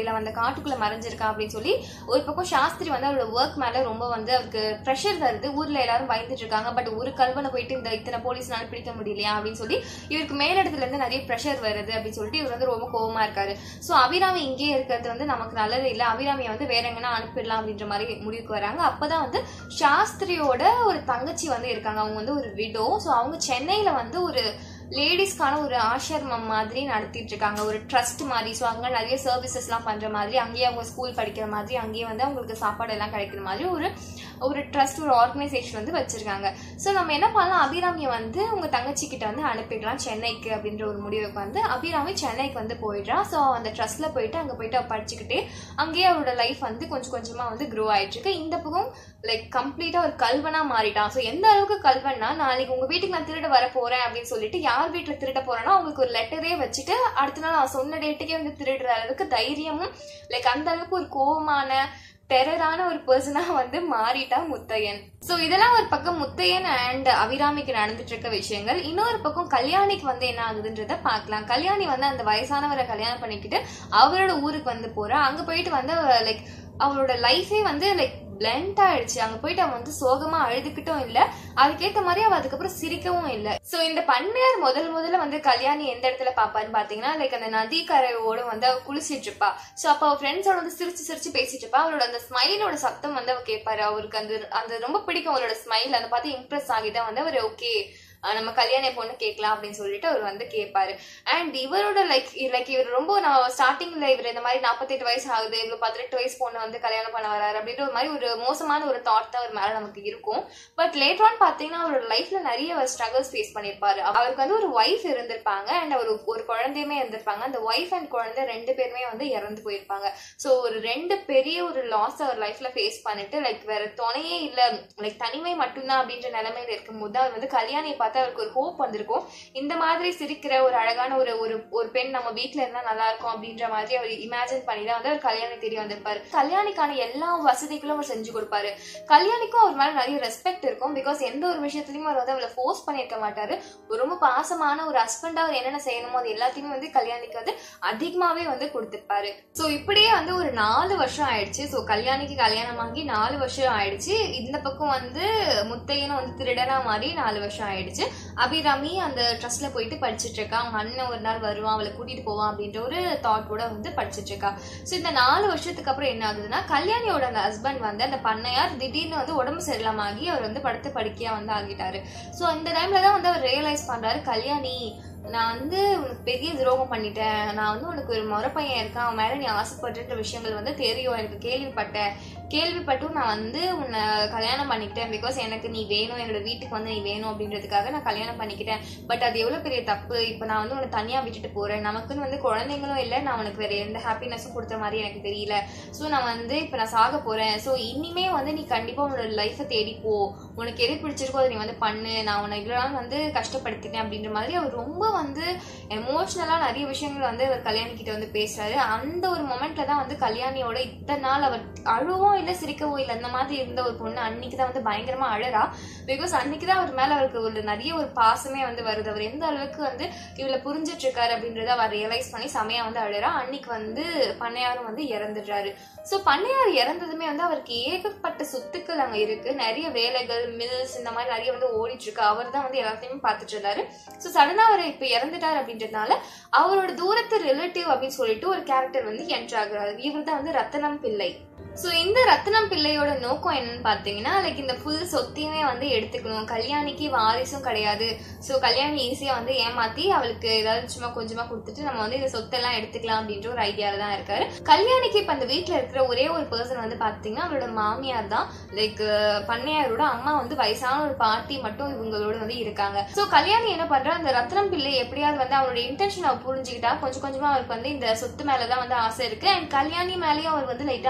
காட்டுக்குள்ள மறைஞ்சிருக்கான் அப்படின்னு சொல்லி ஒரு பக்கம் சாஸ்திரி வந்து அவரோட ஒர்க் மேல ரொம்ப வந்து அவருக்கு ப்ரெஷர் வருது. ஊர்ல எல்லாரும் பயந்துட்டு இருக்காங்க. பட் ஒரு கல்வனை போயிட்டு இந்த இத்தனை போலீஸ்னால பிடிக்க முடியலையா அப்படின்னு சொல்லி இவருக்கு மேலிடத்துல இருந்து நிறைய ப்ரெஷர் வருது அப்படின்னு சொல்லிட்டு இவர் வந்து ரொம்ப கோவமா இருக்காரு. சோ அபிராமி இங்கே இருக்கிறது வந்து நமக்கு நல்லது இல்ல, அபிராமியை வந்து வேற எங்கன்னா அனுப்பிடலாம் அப்படின்ற மாதிரி முடிவுக்கு வராங்க. அப்பதான் வந்து சாஸ்திரியோட ஒரு தங்கச்சி வந்து இருக்காங்க. அவங்க வந்து ஒரு விடோ. சோ அவங்க சென்னையில வந்து ஒரு லேடிஸ்க்கான ஒரு ஆசிரமம் மாதிரி நடத்திட்டு இருக்காங்க, ஒரு ட்ரஸ்ட் மாதிரி. ஸோ அங்கே நிறைய சர்வீசஸ் எல்லாம் பண்ற மாதிரி, அங்கேயே அவங்க ஸ்கூல் படிக்கிற மாதிரி, அங்கேயே வந்து அவங்களுக்கு சாப்பாடு எல்லாம் கிடைக்கிற மாதிரி ஒரு ட்ரஸ்ட், ஒரு ஆர்கனைசேஷன் வந்து வச்சிருக்காங்க. ஸோ நம்ம என்ன பண்ணலாம், அபிராமியை வந்து உங்க தங்கச்சி கிட்ட வந்து அனுப்பிடலாம் சென்னைக்கு அப்படின்ற ஒரு முடிவுக்கு வந்து அபிராமி சென்னைக்கு வந்து போயிடுறான். ஸோ அந்த ட்ரஸ்ட்ல போயிட்டு அங்கே போயிட்டு படிச்சுக்கிட்டே அங்கேயே அவரோட லைஃப் வந்து கொஞ்சம் கொஞ்சமா வந்து க்ரோ ஆயிட்டு இருக்கு. இந்த பக்கம் லைக் கம்ப்ளீட்டா ஒரு கல்வனா மாறிட்டான். ஸோ எந்த அளவுக்கு கல்வன்னா, நாளைக்கு உங்க வீட்டுக்கு நான் திருட வர போறேன் அப்படின்னு சொல்லிட்டு யார் வீட்டுல திருட போறேன்னா அவங்களுக்கு ஒரு லெட்டரே வச்சுட்டு அடுத்த நாள் நான் சொன்ன டேட்டுக்கே வந்து திருடுற அளவுக்கு தைரியமும் லைக் அந்த அளவுக்கு ஒரு கோபமான டெரரான ஒரு பர்சனா வந்து மாறிட்டா முத்தையன். சோ இதெல்லாம் ஒரு பக்கம் முத்தையன் அண்ட் அபிராமிக்கு நடந்துட்டு இருக்க விஷயங்கள். இன்னொரு பக்கம் கல்யாணிக்கு வந்து என்ன ஆகுதுன்றத பாக்கலாம். கல்யாணி வந்து அந்த வயசானவரை கல்யாணம் பண்ணிக்கிட்டு அவரோட ஊருக்கு வந்து போறா. அங்க போயிட்டு வந்து லைக் அவளோட லைஃபே வந்து லைக் பிளண்ட் ஆயிடுச்சு. அங்க போயிட்டு அவன் வந்து சோகமா அழுதுகிட்டும் இல்ல, அதுக்கேத்த மாதிரி அவ அதுக்கப்புறம் சிரிக்கவும் இல்ல. சோ இந்த பண்ணையார் முதல்ல வந்து கல்யாணி எந்த இடத்துல பாப்பான்னு பாத்தீங்கன்னா லைக் அந்த நதி கரையோட வந்து அவ குளிச்சிட்டு இருப்பா. சோ அப்ப அவ ஃப்ரெண்ட்ஸோட வந்து சிரிச்சு பேசிட்டு இருப்பா. அவளோட அந்த ஸ்மைலோட சத்தம் வந்து அவ கேட்பாரு. அவருக்கு அந்த ரொம்ப பிடிக்கும் அவளோட ஸ்மைல். அதை பார்த்து இம்ப்ரெஸ் ஆகிதான் வந்து அவர் ஓகே நம்ம கல்யாண பொண்ணு கேட்கலாம் அப்படின்னு சொல்லிட்டு அவர் வந்து கேட்பாரு. அண்ட் இவரோட லைக் இவர் ரொம்ப நான் ஸ்டார்டிங்ல இவர் இந்த மாதிரி 48 வயசு ஆகுது, இவ்வளவு 18 வயசு பொண்ணு வந்து கல்யாணம் பண்ண வராரு அப்படின்ற ஒரு மாதிரி ஒரு மோசமான ஒரு தாட் தான் அவர் மேல நமக்கு இருக்கும். பட் லேட்டர் ஆன் பாத்தீங்கன்னா அவரோட லைஃப்ல நிறைய ஸ்ட்ரகிள்ஸ் ஃபேஸ் பண்ணிருப்பாரு. அவருக்கு வந்து ஒரு ஒய்ஃப் இருந்திருப்பாங்க அண்ட் ஒரு குழந்தையுமே இருந்திருப்பாங்க. அந்த ஒய்ஃப் அண்ட் குழந்தை 2 பேருமே வந்து இறந்து போயிருப்பாங்க. சோ ஒரு 2 பெரிய ஒரு லாஸ் அவர் லைஃப்ல ஃபேஸ் பண்ணிட்டு லைக் வேற துணையே இல்ல, லைக் தனிமை மட்டும்தான் அப்படின்ற நிலைமையில இருக்கும்போது அவர் வந்து கல்யாணியை பார்த்து அவருக்கு ஒரு ஹோப் வந்திருக்கும். இந்த மாதிரி சிரிக்கிற ஒரு அழகான ஒரு பெண் நம்ம வீட்டுல இருந்தா நல்லா இருக்கும் அப்படின்ற மாதிரி அவர் இமேஜின் பண்ணிதான் வந்து அவர் கல்யாணி தேடி வந்திருப்பாரு. கல்யாணிக்கான எல்லா வசதிகளும் அவர் செஞ்சு கொடுப்பாரு. கல்யாணிக்கும் அவர் மேல நிறைய ரெஸ்பெக்ட் இருக்கும். பிகாஸ் எந்த ஒரு விஷயத்திலயும் அவர் வந்து அவளை ஃபோர்ஸ் பண்ணிருக்க மாட்டாரு. ரொம்ப பாசமான ஒரு ஹஸ்பண்டா அவர் என்னென்ன செய்யணுமோ அது எல்லாத்தையுமே வந்து கல்யாணிக்கு வந்து அதிகமாவே வந்து கொடுத்திருப்பாரு. சோ இப்படியே வந்து ஒரு 4 வருஷம் ஆயிடுச்சு. சோ கல்யாணிக்கு கல்யாணம் ஆகி 4 வருஷம் ஆயிடுச்சு. இந்த பக்கம் வந்து முத்தையனும் வந்து திருடனா மாதிரி 4 வருஷம் ஆயிடுச்சு. அபிராமி அந்த ட்ரஸ்ட்ல போயிட்டு படிச்சுட்டு இருக்கா. அவங்க அண்ணன் ஒரு நாள் வருவான், அவளை கூட்டிட்டு போவான் அப்படின்ற ஒரு தாட் கூட வந்து படிச்சுட்டு இருக்கா. சோ இந்த 4 வருஷத்துக்கு அப்புறம் என்ன ஆகுதுன்னா, கல்யாணியோட அந்த ஹஸ்பண்ட் வந்து அந்த பண்ணையார் திடீர்னு வந்து உடம்பு சரியில்லாம ஆகி அவர் வந்து படுத்து படுக்கையா வந்து ஆகிட்டாரு. சோ இந்த டைம்ல தான் வந்து அவர் ரியலைஸ் பண்றாரு, கல்யாணி நான் வந்து உனக்கு பெரிய துரோகம் பண்ணிட்டேன். நான் வந்து உனக்கு ஒரு முறை பையன் இருக்கான், அவன் மேல நீ ஆசைப்படுற விஷயங்கள் வந்து தெரியும், எனக்கு கேள்விப்பட்டும் நான் வந்து உன்னை கல்யாணம் பண்ணிக்கிட்டேன். பிகாஸ் எனக்கு நீ வேணும், என்னோட வீட்டுக்கு வந்து நீ வேணும் அப்படின்றதுக்காக நான் கல்யாணம் பண்ணிக்கிட்டேன். பட் அது எவ்வளவு பெரிய தப்பு. இப்ப நான் வந்து உன்னை தனியா விட்டுட்டு போறேன், நமக்குன்னு வந்து குழந்தைங்களும் இல்லை, நான் உனக்கு வேற எந்த ஹாப்பினஸும் கொடுத்த மாதிரி எனக்கு தெரியல. சோ நான் வந்து இப்ப நான் சாக போறேன். சோ இனிமே வந்து நீ கண்டிப்பா உன்னோட லைஃபை தேடி போ, உனக்கு எது பிடிச்சிருக்கோ அதை நீ வந்து பண்ணு, நான் உன்னை இவ்வளவு நாள் வந்து கஷ்டப்படுத்திட்டேன் அப்படின்ற மாதிரி அவர் ரொம்ப வந்து எமோஷனலா நிறைய விஷயங்கள் வந்து அவர் கல்யாணி கிட்ட வந்து பேசுறாரு. அந்த ஒரு மொமெண்ட்ல தான் வந்து கல்யாணியோட இத்தனை நாள் அவர் அழுவும் இல்ல சிரிக்கவோ இல்ல அந்த மாதிரி இருந்த ஒரு பொண்ணு அன்னைக்குதான் வந்து பயங்கரமா அழறா. பிகாஸ் அன்னைக்குதான் அவர் மேல அவருக்கு ஒரு நிறைய ஒரு பாசமே வந்து வருது. அவர் எந்த அளவுக்கு வந்து இவளை புரிஞ்சிட்டு இருக்காரு அப்படின்றத அவர் ரியலைஸ் பண்ணி செமையா வந்து அழறா. அன்னைக்கு வந்து பண்ணையாரும் வந்து இறந்துடுறாரு. சோ பண்ணையார் இறந்ததுமே வந்து அவருக்கு ஏகப்பட்ட சொத்துக்கள் அங்க இருக்கு, நிறைய வேலைகள், மில்ஸ் இந்த மாதிரி நிறைய வந்து ஓடிட்டு இருக்கு. அவர் தான் வந்து எல்லாத்தையுமே பார்த்துட்டு இருந்தாரு. சோ சடனா அவர் இப்ப இறந்துட்டாரு அப்படின்றதுனால அவரோட தூரத்து ரிலேட்டிவ் அப்படின்னு சொல்லிட்டு ஒரு கேரக்டர் வந்து என்டர் ஆகுறாரு. இவர் தான் வந்து ரத்தனம் பிள்ளை. சோ இந்த ரத்னம் பிள்ளையோட நோக்கம் என்னன்னு பாத்தீங்கன்னா லைக் இந்த ஃபுல் சொத்தையுமே வந்து எடுத்துக்கணும். கல்யாணிக்கு வாரிசும் கிடையாது. சோ கல்யாணி ஈஸியா வந்து ஏமாத்தி அவளுக்கு ஏதாவது சும்மா கொஞ்சமா கொடுத்துட்டு நம்ம வந்து இந்த சொத்தெல்லாம் எடுத்துக்கலாம் அப்படின்ற ஒரு ஐடியால தான் இருக்காரு. கல்யாணிக்கு இப்ப அந்த வீட்டுல இருக்கிற ஒரே ஒரு பர்சன் வந்து பாத்தீங்கன்னா அவளோட மாமியார் தான். லைக் பண்ணையாரோட அம்மா வந்து வயசான ஒரு பாட்டி மட்டும் இவங்களோட வந்து இருக்காங்க. சோ கல்யாணி என்ன பண்றா, அந்த ரத்னம் பிள்ளை எப்படியாவது வந்து அவனோட இன்டென்ஷன் அவ புரிஞ்சுக்கிட்டா கொஞ்சம் கொஞ்சமா அவருக்கு வந்து இந்த சொத்து மேலதான் வந்து ஆசை இருக்கு. அண்ட் கல்யாணி மேலேயும் அவர் வந்து லைட்டா ஆசைப்படுறாரு.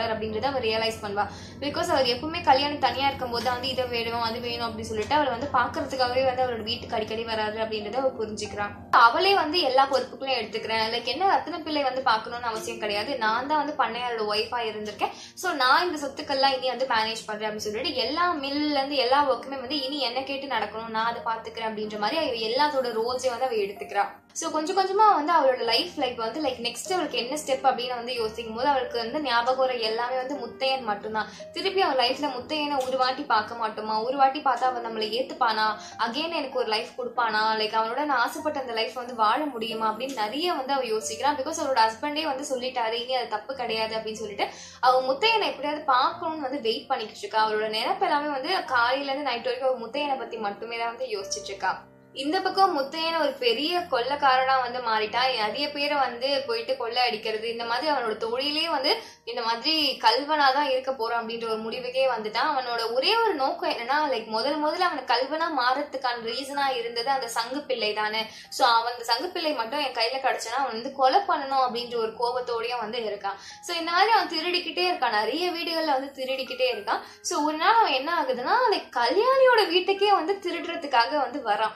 போறாரு அப்படின்றத அவர் ரியலைஸ் பண்ணுவா. பிகாஸ் அவர் எப்பவுமே கல்யாணி தனியா இருக்கும் போது வந்து இதை வேணும் அது வேணும் அப்படின்னு சொல்லிட்டு அவர் வந்து பாக்குறதுக்காகவே வந்து அவரோட வீட்டுக்கு அடிக்கடி வராரு அப்படின்றத அவர் புரிஞ்சுக்கிறான். அவளே வந்து எல்லா பொறுப்புகளையும் எடுத்துக்கிறேன், லைக் என்ன ரத்தின பிள்ளை வந்து பாக்கணும்னு அவசியம் கிடையாது, நான் தான் வந்து பண்ணையாரோட ஒய்ஃபா இருந்திருக்கேன், சோ நான் இந்த சொத்துக்கள்லாம் இனி வந்து மேனேஜ் பண்றேன் அப்படின்னு சொல்லிட்டு எல்லா மில்ல இருந்து எல்லா ஒர்க்குமே வந்து இனி என்ன கேட்டு நடக்கணும், நான் அதை பாத்துக்கிறேன் அப்படின்ற மாதிரி அவ எல்லாத்தோட ரோல்ஸையும் வந்து அவ எடுத்துக்கிறா. சோ கொஞ்சம் கொஞ்சமா வந்து அவளோட லைஃப் வந்து லைக் நெக்ஸ்ட் அவளுக்கு என்ன ஸ்டெப் அப்படின்னு வந்து யோசிக்கும் போது அவளுக்கு வந்து ஞாபகம் வர எல்லாமே வந்து முத்தையன் மட்டும்தான். திருப்பி அவன் லைஃப்ல முத்தையனை ஒரு வாட்டி பார்க்க மாட்டோமா, ஒரு வாட்டி பார்த்தா அவன் நம்மளை ஏத்துப்பானா, அகைன் எனக்கு ஒரு லைஃப் கொடுப்பானா, லைக் அவனோட நான் ஆசைப்பட்ட அந்த லைஃப் வந்து வாழ முடியுமா அப்படின்னு நிறைய வந்து அவ யோசிக்கிறான். பிகாஸ் அவரோட ஹஸ்பண்டே வந்து சொல்லிட்டாரு இனி அது தப்பு கிடையாது அப்படின்னு சொல்லிட்டு அவன் முத்தையனை எப்படியாவது பார்க்கணும்னு வந்து வெயிட் பண்ணிக்கிட்டு இருக்கா. அவரோட நினைப்பு எல்லாமே வந்து காலையில இருந்து நைட் வரைக்கும் முத்தையனை பத்தி மட்டுமே தான் வந்து யோசிச்சுட்டு இருக்கா. இந்த பக்கம் முத்தையன் ஒரு பெரிய கொள்ளைக்காரனா வந்து மாறிட்டான். நிறைய பேரை வந்து போயிட்டு கொள்ளை அடிக்கிறது, இந்த மாதிரி அவனோட தொழிலே வந்து இந்த மாதிரி கல்வனாதான் இருக்க போறான் அப்படின்ற ஒரு முடிவுக்கே வந்துட்டான். அவனோட ஒரே ஒரு நோக்கம் என்னன்னா லைக் முதல்ல அவனை கல்வனா மாறதுக்கான ரீசனா இருந்தது அந்த சங்கு பிள்ளை தானே. சோ அவன் அந்த சங்கு பிள்ளை மட்டும் என் கையில கிடைச்சனா அவன் வந்து கொலை பண்ணணும் அப்படின்ற ஒரு கோபத்தோடயும் வந்து இருக்கான். சோ இந்த மாதிரி அவன் திருடிக்கிட்டே இருக்கான், நிறைய வீடுகள்ல வந்து திருடிக்கிட்டே இருக்கான். சோ ஒரு நாள் அவன் என்ன ஆகுதுன்னா லைக் கல்யாணியோட வீட்டுக்கே வந்து திருடுறதுக்காக வந்து வரான்.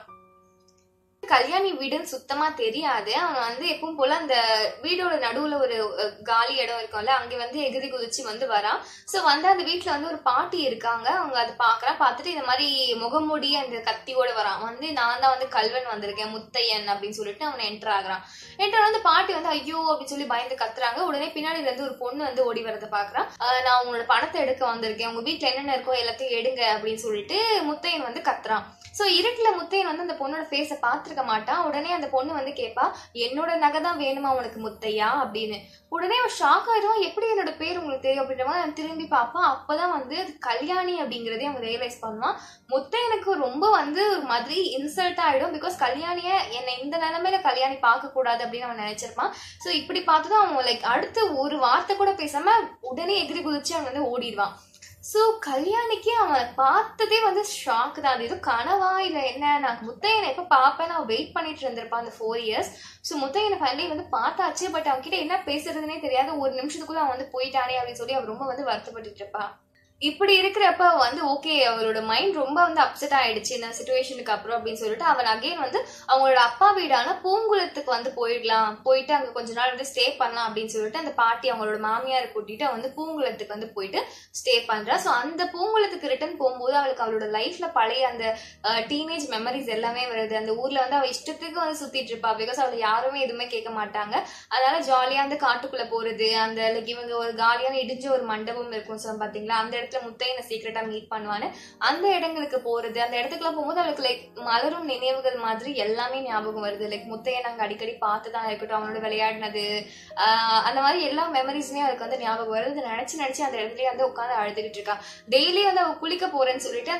கல்யாணி வீடுன்னு சுத்தமா தெரியாது. அவன் வந்து எப்பவும் போல அந்த வீடோட நடுவுல ஒரு காலி இடம் இருக்கும்ல, அங்க வந்து எகிரி குதிச்சு வந்து வரான். சோ வந்து அந்த வீட்டுல வந்து ஒரு பாட்டி இருக்காங்க, அவங்க அது பாக்குறான். பாத்துட்டு இந்த மாதிரி முகமூடி அந்த கத்தியோட வரான். வந்து நான் தான் வந்து கல்வன் வந்திருக்கேன் முத்தையன் அப்படின்னு சொல்லிட்டு அவன் என்டர் ஆகுறான். என்டர் வந்து பாட்டி வந்து ஐயோ அப்படின்னு சொல்லி பயந்து கத்துறாங்க. உடனே பின்னாடி இருந்து ஒரு பொண்ணு வந்து ஓடி வரதை பாக்குறான். நான் உங்களோட பணத்தை எடுக்க வந்திருக்கேன், உங்க வீட்டுல என்னென்ன இருக்கோ எல்லாத்தையும் எடுங்க அப்படின்னு சொல்லிட்டு முத்தையன் வந்து கத்துறான். சோ இருட்டுல முத்தையன் வந்து அந்த பொண்ணோட ஃபேஸ பாத்துருக்க மாட்டான். உடனே அந்த பொண்ணு வந்து கேட்பா, என்னோட நகை தான் வேணுமா உனக்கு முத்தையா அப்படின்னு. உடனே அவன் ஷாக் ஆயிடுவான், எப்படி என்னோட பேர் உங்களுக்கு தெரியும் அப்படின்ற மாதிரி திரும்பி பார்ப்பான். அப்பதான் வந்து அது கல்யாணி அப்படிங்கறதே அவன் ரியலைஸ் பண்ணுவான். முத்தையனுக்கு ரொம்ப வந்து ஒரு மாதிரி இன்சல்ட் ஆயிடும். பிகாஸ் கல்யாணிய என்னை இந்த நிலைமையில கல்யாணி பார்க்க கூடாது அப்படின்னு அவன் நினைச்சிருப்பான். சோ இப்படி பார்த்துதான் அவன் லைக் அடுத்து ஒரு வார்த்தை கூட பேசாம உடனே எகிரி குதிச்சு அவன் வந்து ஓடிடுவான். சோ கல்யாணிக்கு அவன் பார்த்ததே வந்து ஷாக் தான். அது எதுவும் கனவா இல்ல என்ன, நான் முத்தையனை எப்ப பாப்பேன் நான் வெயிட் பண்ணிட்டு இருந்திருப்பான் அந்த 4 years. சோ முத்தையனை ஃபைனலி வந்து பார்த்தாச்சு. பட் அவன் கிட்ட என்ன பேசுறதுன்னே தெரியாது. ஒரு நிமிஷத்துக்குள்ள அவன் வந்து போயிட்டானே அப்படின்னு சொல்லி அவன் ரொம்ப வந்து வருத்தப்பட்டு இருப்பான். இப்படி இருக்கிறப்ப வந்து ஓகே அவரோட மைண்ட் ரொம்ப வந்து அப்செட் ஆயிடுச்சு இந்த சிச்சுவேஷனுக்கு அப்புறம் அப்படின்னு சொல்லிட்டு அவன் அகைன் வந்து அவங்களோட அப்பா வீடான பூங்குளத்துக்கு வந்து போயிடலாம், போயிட்டு அங்க கொஞ்ச நாள் வந்து ஸ்டே பண்ணலாம் அப்படின்னு சொல்லிட்டு அந்த பாட்டி அவங்களோட மாமியாரை கூட்டிட்டு வந்து பூங்குளத்துக்கு வந்து போயிட்டு ஸ்டே பண்றா. சோ அந்த பூங்குளத்துக்கு ரிட்டர்ன் போகும்போது அவளுக்கு அவளோட லைஃப்ல பழைய அந்த டீனேஜ் மெமரிஸ் எல்லாமே வருது. அந்த ஊர்ல வந்து அவ இஷ்டத்துக்கு வந்து சுத்திட்டு இருப்பா. பிகாஸ் அவளை யாருமே எதுவுமே கேட்க மாட்டாங்க. அதனால ஜாலியா அந்த காட்டுக்குள்ள போறது, அந்த லைக் இவங்க ஒரு காலியான இடிஞ்ச ஒரு மண்டபம் இருக்கும் சொன்ன பாத்தீங்களா, அந்த முத்தையனை சீக்கிரட்டா மீட் பண்ணுவான்னு அந்த இடங்களுக்கு போறது. அந்த இடத்துக்குலாம் போகும்போது அவளுக்கு லைக் மலரும் நினைவுகள் மாதிரி எல்லாமே ஞாபகம் வருது. லைக் முத்தையன் அங்க அடிக்கடி பார்த்துதான் இருக்கட்டும், அவனோட விளையாடினது, அந்த மாதிரி எல்லா மெமரிஸுமே அவளுக்கு வந்து ஞாபகம் வருது. நினைச்சு அந்த இடத்துலயே வந்து உட்காந்து அழுதுகிட்டு இருக்கா. டெய்லி வந்து அவ குளிக்க போறேன்னு சொல்லிட்டு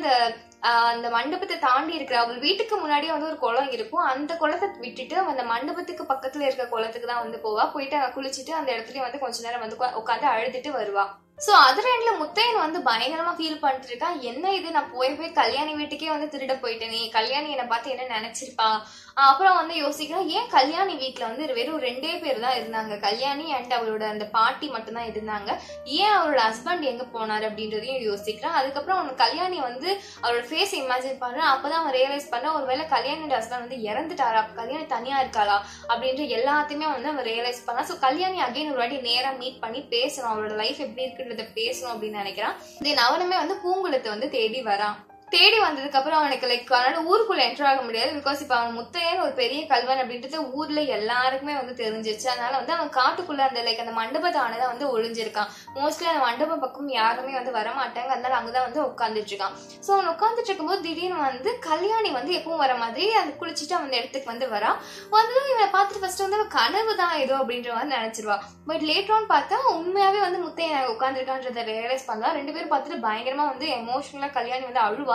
அந்த மண்டபத்தை தாண்டி இருக்கிற அவள் வீட்டுக்கு முன்னாடியே வந்து ஒரு குளம் இருக்கும். அந்த குளத்தை விட்டுட்டு அந்த மண்டபத்துக்கு பக்கத்துல இருக்க குளத்துக்கு தான் வந்து போவா. போயிட்டு அங்க குளிச்சுட்டு அந்த இடத்துலயே வந்து கொஞ்ச நேரம் வந்து உட்காந்து அழுதுட்டு வருவா. சோ அதுல எண்ட்ல முத்தையன் வந்து பயங்கரமா ஃபீல் பண்ணிட்டு இருக்கான். என்ன இது, நான் போய் கல்யாணி வீட்டுக்கே வந்து திருட போயிட்டேனே, கல்யாணி என்னை பார்த்து என்ன நினைச்சிருப்பா. அப்புறம் வந்து யோசிக்கிறான், ஏன் கல்யாணி வீட்டுல வந்து வெறும் 2 பேர் தான் இருந்தாங்க, கல்யாணி அண்ட் அவளோட அந்த பாட்டி மட்டும் தான் இருந்தாங்க, ஏன் அவரோட ஹஸ்பண்ட் எங்க போனாரு அப்படின்றதையும் யோசிக்கிறான். அதுக்கப்புறம் அவன் கல்யாணி வந்து அவரோட ஃபேஸ் இமேஜின் பண்றான். அப்பதான் அவன் ரியலைஸ் பண்ண ஒருவேளை கல்யாணியோட ஹஸ்பண்ட் வந்து இறந்துட்டாரா, கல்யாணி தனியா இருக்காளா அப்படின்ற எல்லாத்தையுமே வந்து அவன் ரியலைஸ் பண்ணான். சோ கல்யாணி அகைன் ஒரு வாட்டி நேரா மீட் பண்ணி பேசணும், அவளோட லைஃப் எப்படி இருக்குன்றத பேசணும் அப்படின்னு நினைக்கிறான். தென் அவனுமே வந்து பூங்குளத்தை வந்து தேடி வரான். தேடி வந்ததுக்கு அப்புறம் அவனுக்கு லைக் அதனால ஊருக்குள்ள என்டர் ஆக முடியாது. பிகாஸ் இப்ப அவன் முத்தையன் ஒரு பெரிய கல்வன் அப்படின்றது ஊர்ல எல்லாருக்குமே வந்து தெரிஞ்சிருச்சு. அதனால வந்து அவன் காட்டுக்குள்ள அந்த லைக் அந்த மண்டபத்தானதான் வந்து ஒளிஞ்சிருக்கான். மோஸ்ட்லி அந்த மண்டப பக்கம் யாருமே வந்து வரமாட்டாங்க. அதனால அங்கதான் வந்து உட்காந்துட்டு இருக்கான். சோ அவன் உட்காந்துட்டு இருக்கும்போது திடீர்னு வந்து கல்யாணி வந்து எப்பவும் வர மாதிரி அந்த குளிச்சுட்டு அவன் இடத்துக்கு வந்து வரான். வந்ததும் இவனை பார்த்துட்டு ஃபர்ஸ்ட் வந்து அவன் கனவு தான் ஏதோ அப்படின்ற மாதிரி நினைச்சிருவா. பட் லேட்டர் ஆன் பார்த்தா உண்மையாவே வந்து முத்தையன் உட்காந்துருக்கான்றத ரியலைஸ் பண்ணலாம். 2 பேரும் பார்த்துட்டு பயங்கரமா வந்து எமோஷனலா கல்யாணி வந்து அழுவா.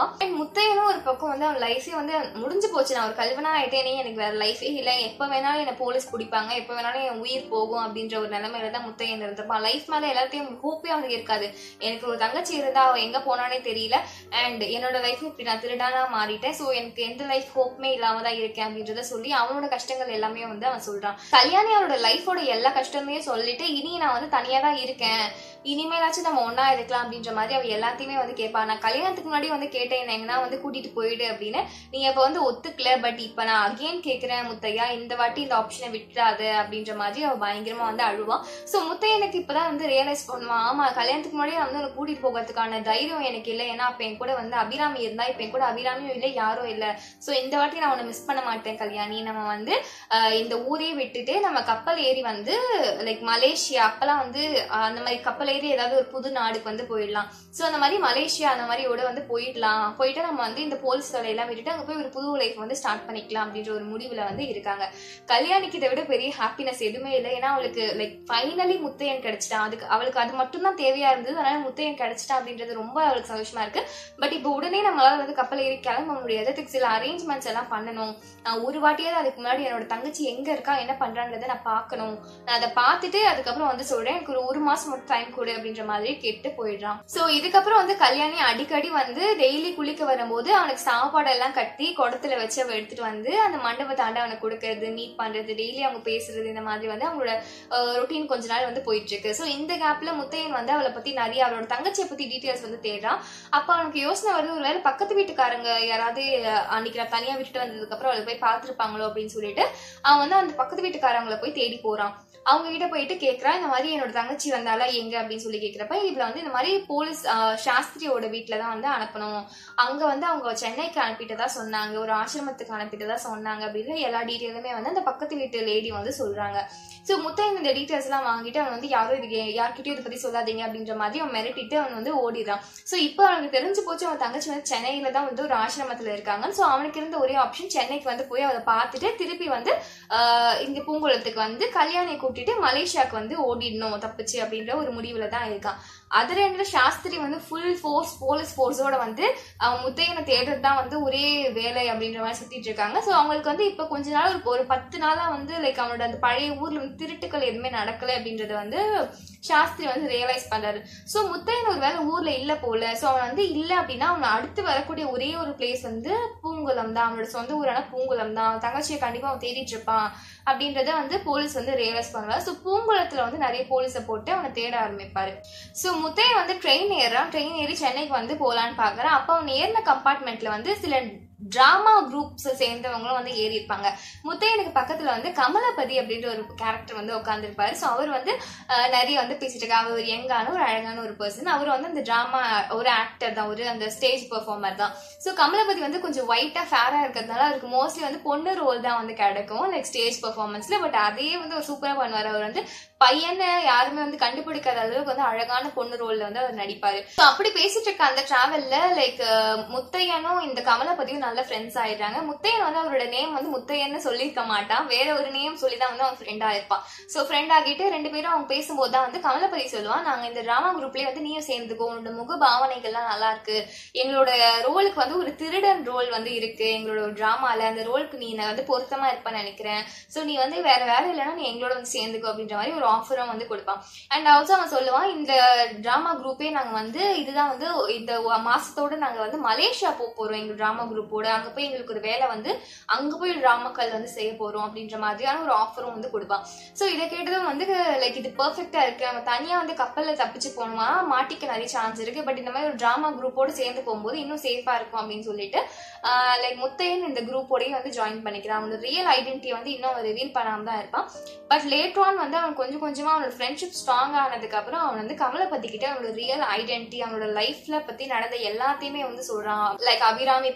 அண்ட் முத்தையனும் ஒரு பக்கம் வந்து அவன் லைஃபே வந்து முடிஞ்சு போச்சு, நான் ஒரு கல்வனா ஆயிட்டேனே, எனக்கு வேற லைஃபே இல்லை, எப்ப வேணாலும் என்ன போலீஸ் பிடிப்பாங்க, எப்ப வேணாலும் என் உயிர் போகும் அப்படின்ற ஒரு நிலைமையில தான் முத்தையன் இருந்திருப்பான். லைஃப் மேல எல்லாத்தையும் ஹோப்பே அவனுக்கு இருக்காது. எனக்கு ஒரு தங்கச்சி இருந்தா அவ எங்க போனானே தெரியல, அண்ட் என்னோட லைஃப் இப்படி நான் திருடானா மாறிட்டேன், சோ எனக்கு எந்த லைஃப் ஹோப்மே இல்லாம தான் இருக்கேன் அப்படின்றத சொல்லி அவனோட கஷ்டங்கள் எல்லாமே வந்து அவன் சொல்றான். கல்யாணி அவரோட லைஃபோட எல்லா கஷ்டமே சொல்லிட்டு இனி நான் வந்து தனியா தான் இருக்கேன், இனிமேலாச்சும் நம்ம ஒன்னா இருக்கலாம் அப்படின்ற மாதிரி அவ எல்லாத்தையுமே வந்து கேட்பா. நான் கல்யாணத்துக்கு முன்னாடி வந்து கேட்டேன் எங்கன்னா வந்து கூட்டிட்டு போயிடு அப்படின்னு, நீங்க இப்ப வந்து ஒத்துக்கல, பட் இப்ப நான் அகெயின் கேக்குறேன் முத்தையா, இந்த வாட்டி இந்த ஆப்ஷனை விட்டுறாது அப்படின்ற மாதிரி அவ பயங்கரமா வந்து அழுவான். சோ முத்தையனுக்கு இப்பதான் வந்து ரியலைஸ் பண்ணுவான், ஆமா கல்யாணத்துக்கு முன்னாடி நான் வந்து கூட்டிட்டு போகிறதுக்கான தைரியம் எனக்கு இல்லை, ஏன்னா அப்ப என் கூட வந்து அபிராமி இருந்தா, இப்ப என் கூட அபிராமியும் இல்லை யாரும் இல்லை, சோ இந்த வாட்டி நான் உன்னை மிஸ் பண்ண மாட்டேன் கல்யாணி, நம்ம வந்து இந்த ஊரையே விட்டுட்டு நம்ம கப்பல் ஏறி வந்து லைக் மலேசியா, அப்பெல்லாம் வந்து அந்த மாதிரி கப்பல் ஏறி ஏதாவது ஒரு புது நாடுக்கு வந்து போயிடலாம், சோ அந்த மாதிரி மலேசியா அந்த மாதிரி வந்து போயிடலாம், போயிட்டு நம்ம வந்து இந்த போலீஸ் வேலையெல்லாம் விட்டுட்டு அங்க போய் ஒரு புது லைஃப் வந்து ஸ்டார்ட் பண்ணிக்கலாம் அப்படின்ற ஒரு முடிவுல வந்து இருக்காங்க. கல்யாணிக்கு இதை விட பெரிய ஹாப்பினஸ் எதுவுமே இல்லை, ஏன்னா அவளுக்கு லைக் ஃபைனலி முத்தையன் கிடைச்சிட்டான், அதுக்கு அவளுக்கு அது மட்டும் தான் தேவையா இருந்தது, அதனால முத்தையன் கிடைச்சிட்டான் அப்படின்றது ரொம்ப அவளுக்கு சந்தோஷமா இருக்கு. பட் இப்போ உடனே நம்மளால வந்து கப்பல் ஏறி கிளம்ப முடியாது, அதுக்கு சில அரேஞ்ச்மெண்ட்ஸ் எல்லாம் பண்ணணும், நான் ஒரு வாட்டியாவது அதுக்கு முன்னாடி என்னோட தங்கச்சி எங்க இருக்கா என்ன பண்றான்றதை நான் பாக்கணும், நான் அதை பார்த்துட்டு அதுக்கப்புறம் வந்து சொல்றேன், எனக்கு ஒரு மாசம் மட்டும் டைம் கொடு அப்படின்ற மாதிரி கேட்டு போயிடுறான். சோ இதுக்கப்புறம் வந்து கல்யாணி அடிக்கடி வந்து டெய்லி குளிக்க வரும்போது அவனுக்கு சாப்பாடு எல்லாம் கட்டி குடத்துல வச்சு அவ எடுத்துட்டு வந்து அந்த மண்டபத்தாண்ட அவனுக்கு கொடுக்கறது, மீட் பண்றது, டெய்லி அவங்க பேசுறது, இந்த மாதிரி வந்து அவங்களோட ரொட்டீன் கொஞ்ச நாள் வந்து போயிட்டு இருக்கு. சோ இந்த கேப்ல முத்தையன் வந்து அவளை பத்தி நிறைய அவளோட தங்கச்சியை பத்தி டீடைல்ஸ் வந்து தேடுறான். அப்ப அவனுக்கு யோசனை வருது, ஒருவேளை பக்கத்து வீட்டுக்காரங்க யாராவது அன்னைக்கு நான் தனியா விட்டுட்டு வந்ததுக்கு அப்புறம் அவளை போய் பாத்துருப்பாங்களோ அப்படின்னு சொல்லிட்டு அவன் வந்து அந்த பக்கத்து வீட்டுக்காரங்களை போய் தேடி போறான். அவங்க கிட்ட போயிட்டு கேட்கறான், இந்த மாதிரி என்னோட தங்கச்சி வந்தாலா எங்க அப்படின்னு சொல்லி கேட்கிறப்ப, இதுல வந்து இந்த மாதிரி போலீஸ் சாஸ்திரியோட வீட்டுலதான் வந்து அனுப்பணும், அங்க வந்து அவங்க சென்னைக்கு அனுப்பிட்டதா சொன்னாங்க, ஒரு ஆசிரமத்துக்கு அனுப்பிட்டதா சொன்னாங்க அப்படின்னு எல்லா டீட்டெயிலுமே வந்து அந்த பக்கத்து வீட்டு லேடி வந்து சொல்றாங்க. சோ முத்தையன் இந்த டீட்டெயில்ஸ் எல்லாம் வாங்கிட்டு அவன் வந்து யார்கிட்டயும் இதை பத்தி சொல்லாதீங்க அப்படின்ற மாதிரி அவன் மிரட்டிட்டு அவன் வந்து ஓடிடுறான். சோ இப்போ அவனுக்கு தெரிஞ்சு போச்சு அவன் தங்கச்சி வந்து சென்னையில தான் வந்து ஒரு ஆசிரமத்துல இருக்காங்க. சோ அவனுக்கு இருந்த ஒரே ஆப்ஷன் சென்னைக்கு வந்து போய் அதை பார்த்துட்டு திருப்பி வந்து இங்க பூங்குளத்துக்கு வந்து கல்யாணியை கூட்டிட்டு மலேசியாவுக்கு வந்து ஓடிடணும் தப்பிச்சு அப்படின்ற ஒரு முடிவுல தான் இருக்கான். அதுல என்ன சாஸ்திரி வந்து ஃபுல் ஃபோர்ஸ் போலீஸ் ஃபோர்ஸோட வந்து அவங்க முத்தையனை தேடுறது தான் வந்து ஒரே வேலை அப்படின்ற மாதிரி சுத்திட்டு இருக்காங்க. சோ அவங்களுக்கு வந்து இப்ப கொஞ்ச நாள் ஒரு 10 நாளா வந்து லைக் அவனோட அந்த பழைய ஊர்ல வந்து திருட்டுக்கள் எதுவுமே நடக்கல அப்படின்றத வந்து சாஸ்திரி வந்து ரியலைஸ் பண்றாரு. சோ முத்தையன் ஒரு வேலை ஊர்ல இல்ல போல, சோ அவன் வந்து இல்ல அப்படின்னா அவனை அடுத்து வரக்கூடிய ஒரே ஒரு பிளேஸ் வந்து பூங்குளம் தான், அவனோட சொந்த ஊரான பூங்குளம் தான், தங்கச்சியை கண்டிப்பா அவன் தேடிட்டு இருப்பான் அப்படின்றத வந்து போலீஸ் வந்து ரியலைஸ் பண்ணுவாரு. சோ பூங்குளத்துல வந்து நிறைய போலீஸை போட்டு அவனை தேட ஆரம்பிப்பாரு. சோ முத்தையன் வந்து ட்ரெயின் ஏறி சென்னைக்கு வந்து போலான்னு பாக்குறான். அப்ப அவன் ஏறின கம்பார்ட்மெண்ட்ல வந்து சில டிராமா குரூப்ஸ் சேர்ந்தவங்களும் வந்து ஏறி இருப்பாங்க. முத்தையனுக்கு பக்கத்துல வந்து கமலபதி அப்படின்ற ஒரு கேரக்டர் வந்து உட்கார்ந்துருப்பாரு. சோ அவர் வந்து நிறைய வந்து பேசிட்டு இருக்காரு. அவர் ஒரு யங்கான ஒரு அழகான ஒரு பர்சன். அவர் வந்து அந்த டிராமா ஒரு ஆக்டர் தான், ஒரு அந்த ஸ்டேஜ் பெர்ஃபார்மர் தான். சோ கமலபதி வந்து கொஞ்சம் ஒயிட்டா ஃபேரா இருக்கிறதுனால அவருக்கு மோஸ்ட்லி வந்து பொண்ணு ரோல் தான் வந்து கிடைக்கும் லைக் ஸ்டேஜ் பெர்ஃபார்மன்ஸ்ல. பட் அதையே வந்து ஒரு சூப்பரா பண்ணுவார். அவர் வந்து பையனை யாருமே வந்து கண்டுபிடிக்காத அளவுக்கு வந்து அழகான பொண்ணு ரோல்ல வந்து அவர் நடிப்பாரு. அப்படி பேசிட்டு இருக்க அந்த டிராவல்ல லைக் முத்தையனும் இந்த கமலபதியும் நல்ல ஃப்ரெண்ட்ஸ் ஆயிடுறாங்க. முத்தையன் வந்து அவரோட நேம் வந்து முத்தையன்னு சொல்லியிருக்க மாட்டான், வேற ஒரு நேம் சொல்லிதான் வந்து அவன் ஃப்ரெண்ட் ஆயிருப்பான். சோ ஃப்ரெண்ட் ஆகிட்டு ரெண்டு பேரும் அவங்க பேசும்போது தான் வந்து கமலபதி சொல்லுவான், நாங்க இந்த டிராமா குரூப்லயே வந்து நீயும் சேர்ந்துக்கோ, உன்னோட முக பாவனைகள்லாம் நல்லா இருக்கு, எங்களோட ரோலுக்கு வந்து ஒரு திருடன் ரோல் வந்து இருக்கு எங்களோட டிராமால, அந்த ரோலுக்கு நீ வந்து பொருத்தமா இருப்பான்னு நினைக்கிறேன், சோ நீ வந்து வேற வேலை இல்லைன்னா நீ எங்களோட வந்து சேர்ந்துக்கோ அப்படின்ற மாதிரி ஒரு ஆஃபரும் வந்து கொடுப்பான். அண்ட் ஆல்சோ அவன் சொல்லுவான், இந்த டிராமா குரூப்பே நாங்க வந்து இதுதான் வந்து இந்த மாசத்தோட நாங்க வந்து மலேசியா போறோம் எங்க டிராமா குரூப்போட, அங்க போய் எங்களுக்கு ஒரு வேலை வந்து அங்க போய் டிராமாக்கள் வந்து செய்ய போறோம் அப்படின்ற மாதிரியான ஒரு ஆஃபரும் வந்து கொடுப்பான். சோ இதை கேட்டதும் வந்து லைக் இது பெர்ஃபெக்டா இருக்கு, நம்ம தனியா வந்து கப்பல்ல தப்பிச்சு போனோமா மாட்டிக்க நிறைய சான்ஸ் இருக்கு, பட் இந்த மாதிரி ஒரு டிராமா குரூப்போட சேர்ந்து போகும்போது இன்னும் சேஃபா இருக்கும் அப்படின்னு சொல்லிட்டு லைக் முத்தையன் இந்த குரூப்போடய வந்து ஜாயின் பண்ணிக்கிறான். அவனோட ரியல் ஐடென்டிட்டி வந்து இன்னும் அவன் ரிவீல் பண்ணாம தான் இருப்பான். பட் லேட்டர் ஆன் வந்து அவன் கொஞ்சம் கொஞ்சமா அவனோட ஃப்ரெண்ட்ஷிப் ஸ்ட்ராங் ஆனதுக்கு அப்புறம் அவன் வந்து கமலபதி கிட்ட அவனோட ரியல் ஐடென்டிட்டி, அவனோட லைஃப்ல பத்தி நடந்த எல்லாத்தையுமே வந்து சொல்றான். லைக் அபிராமி பத்தி,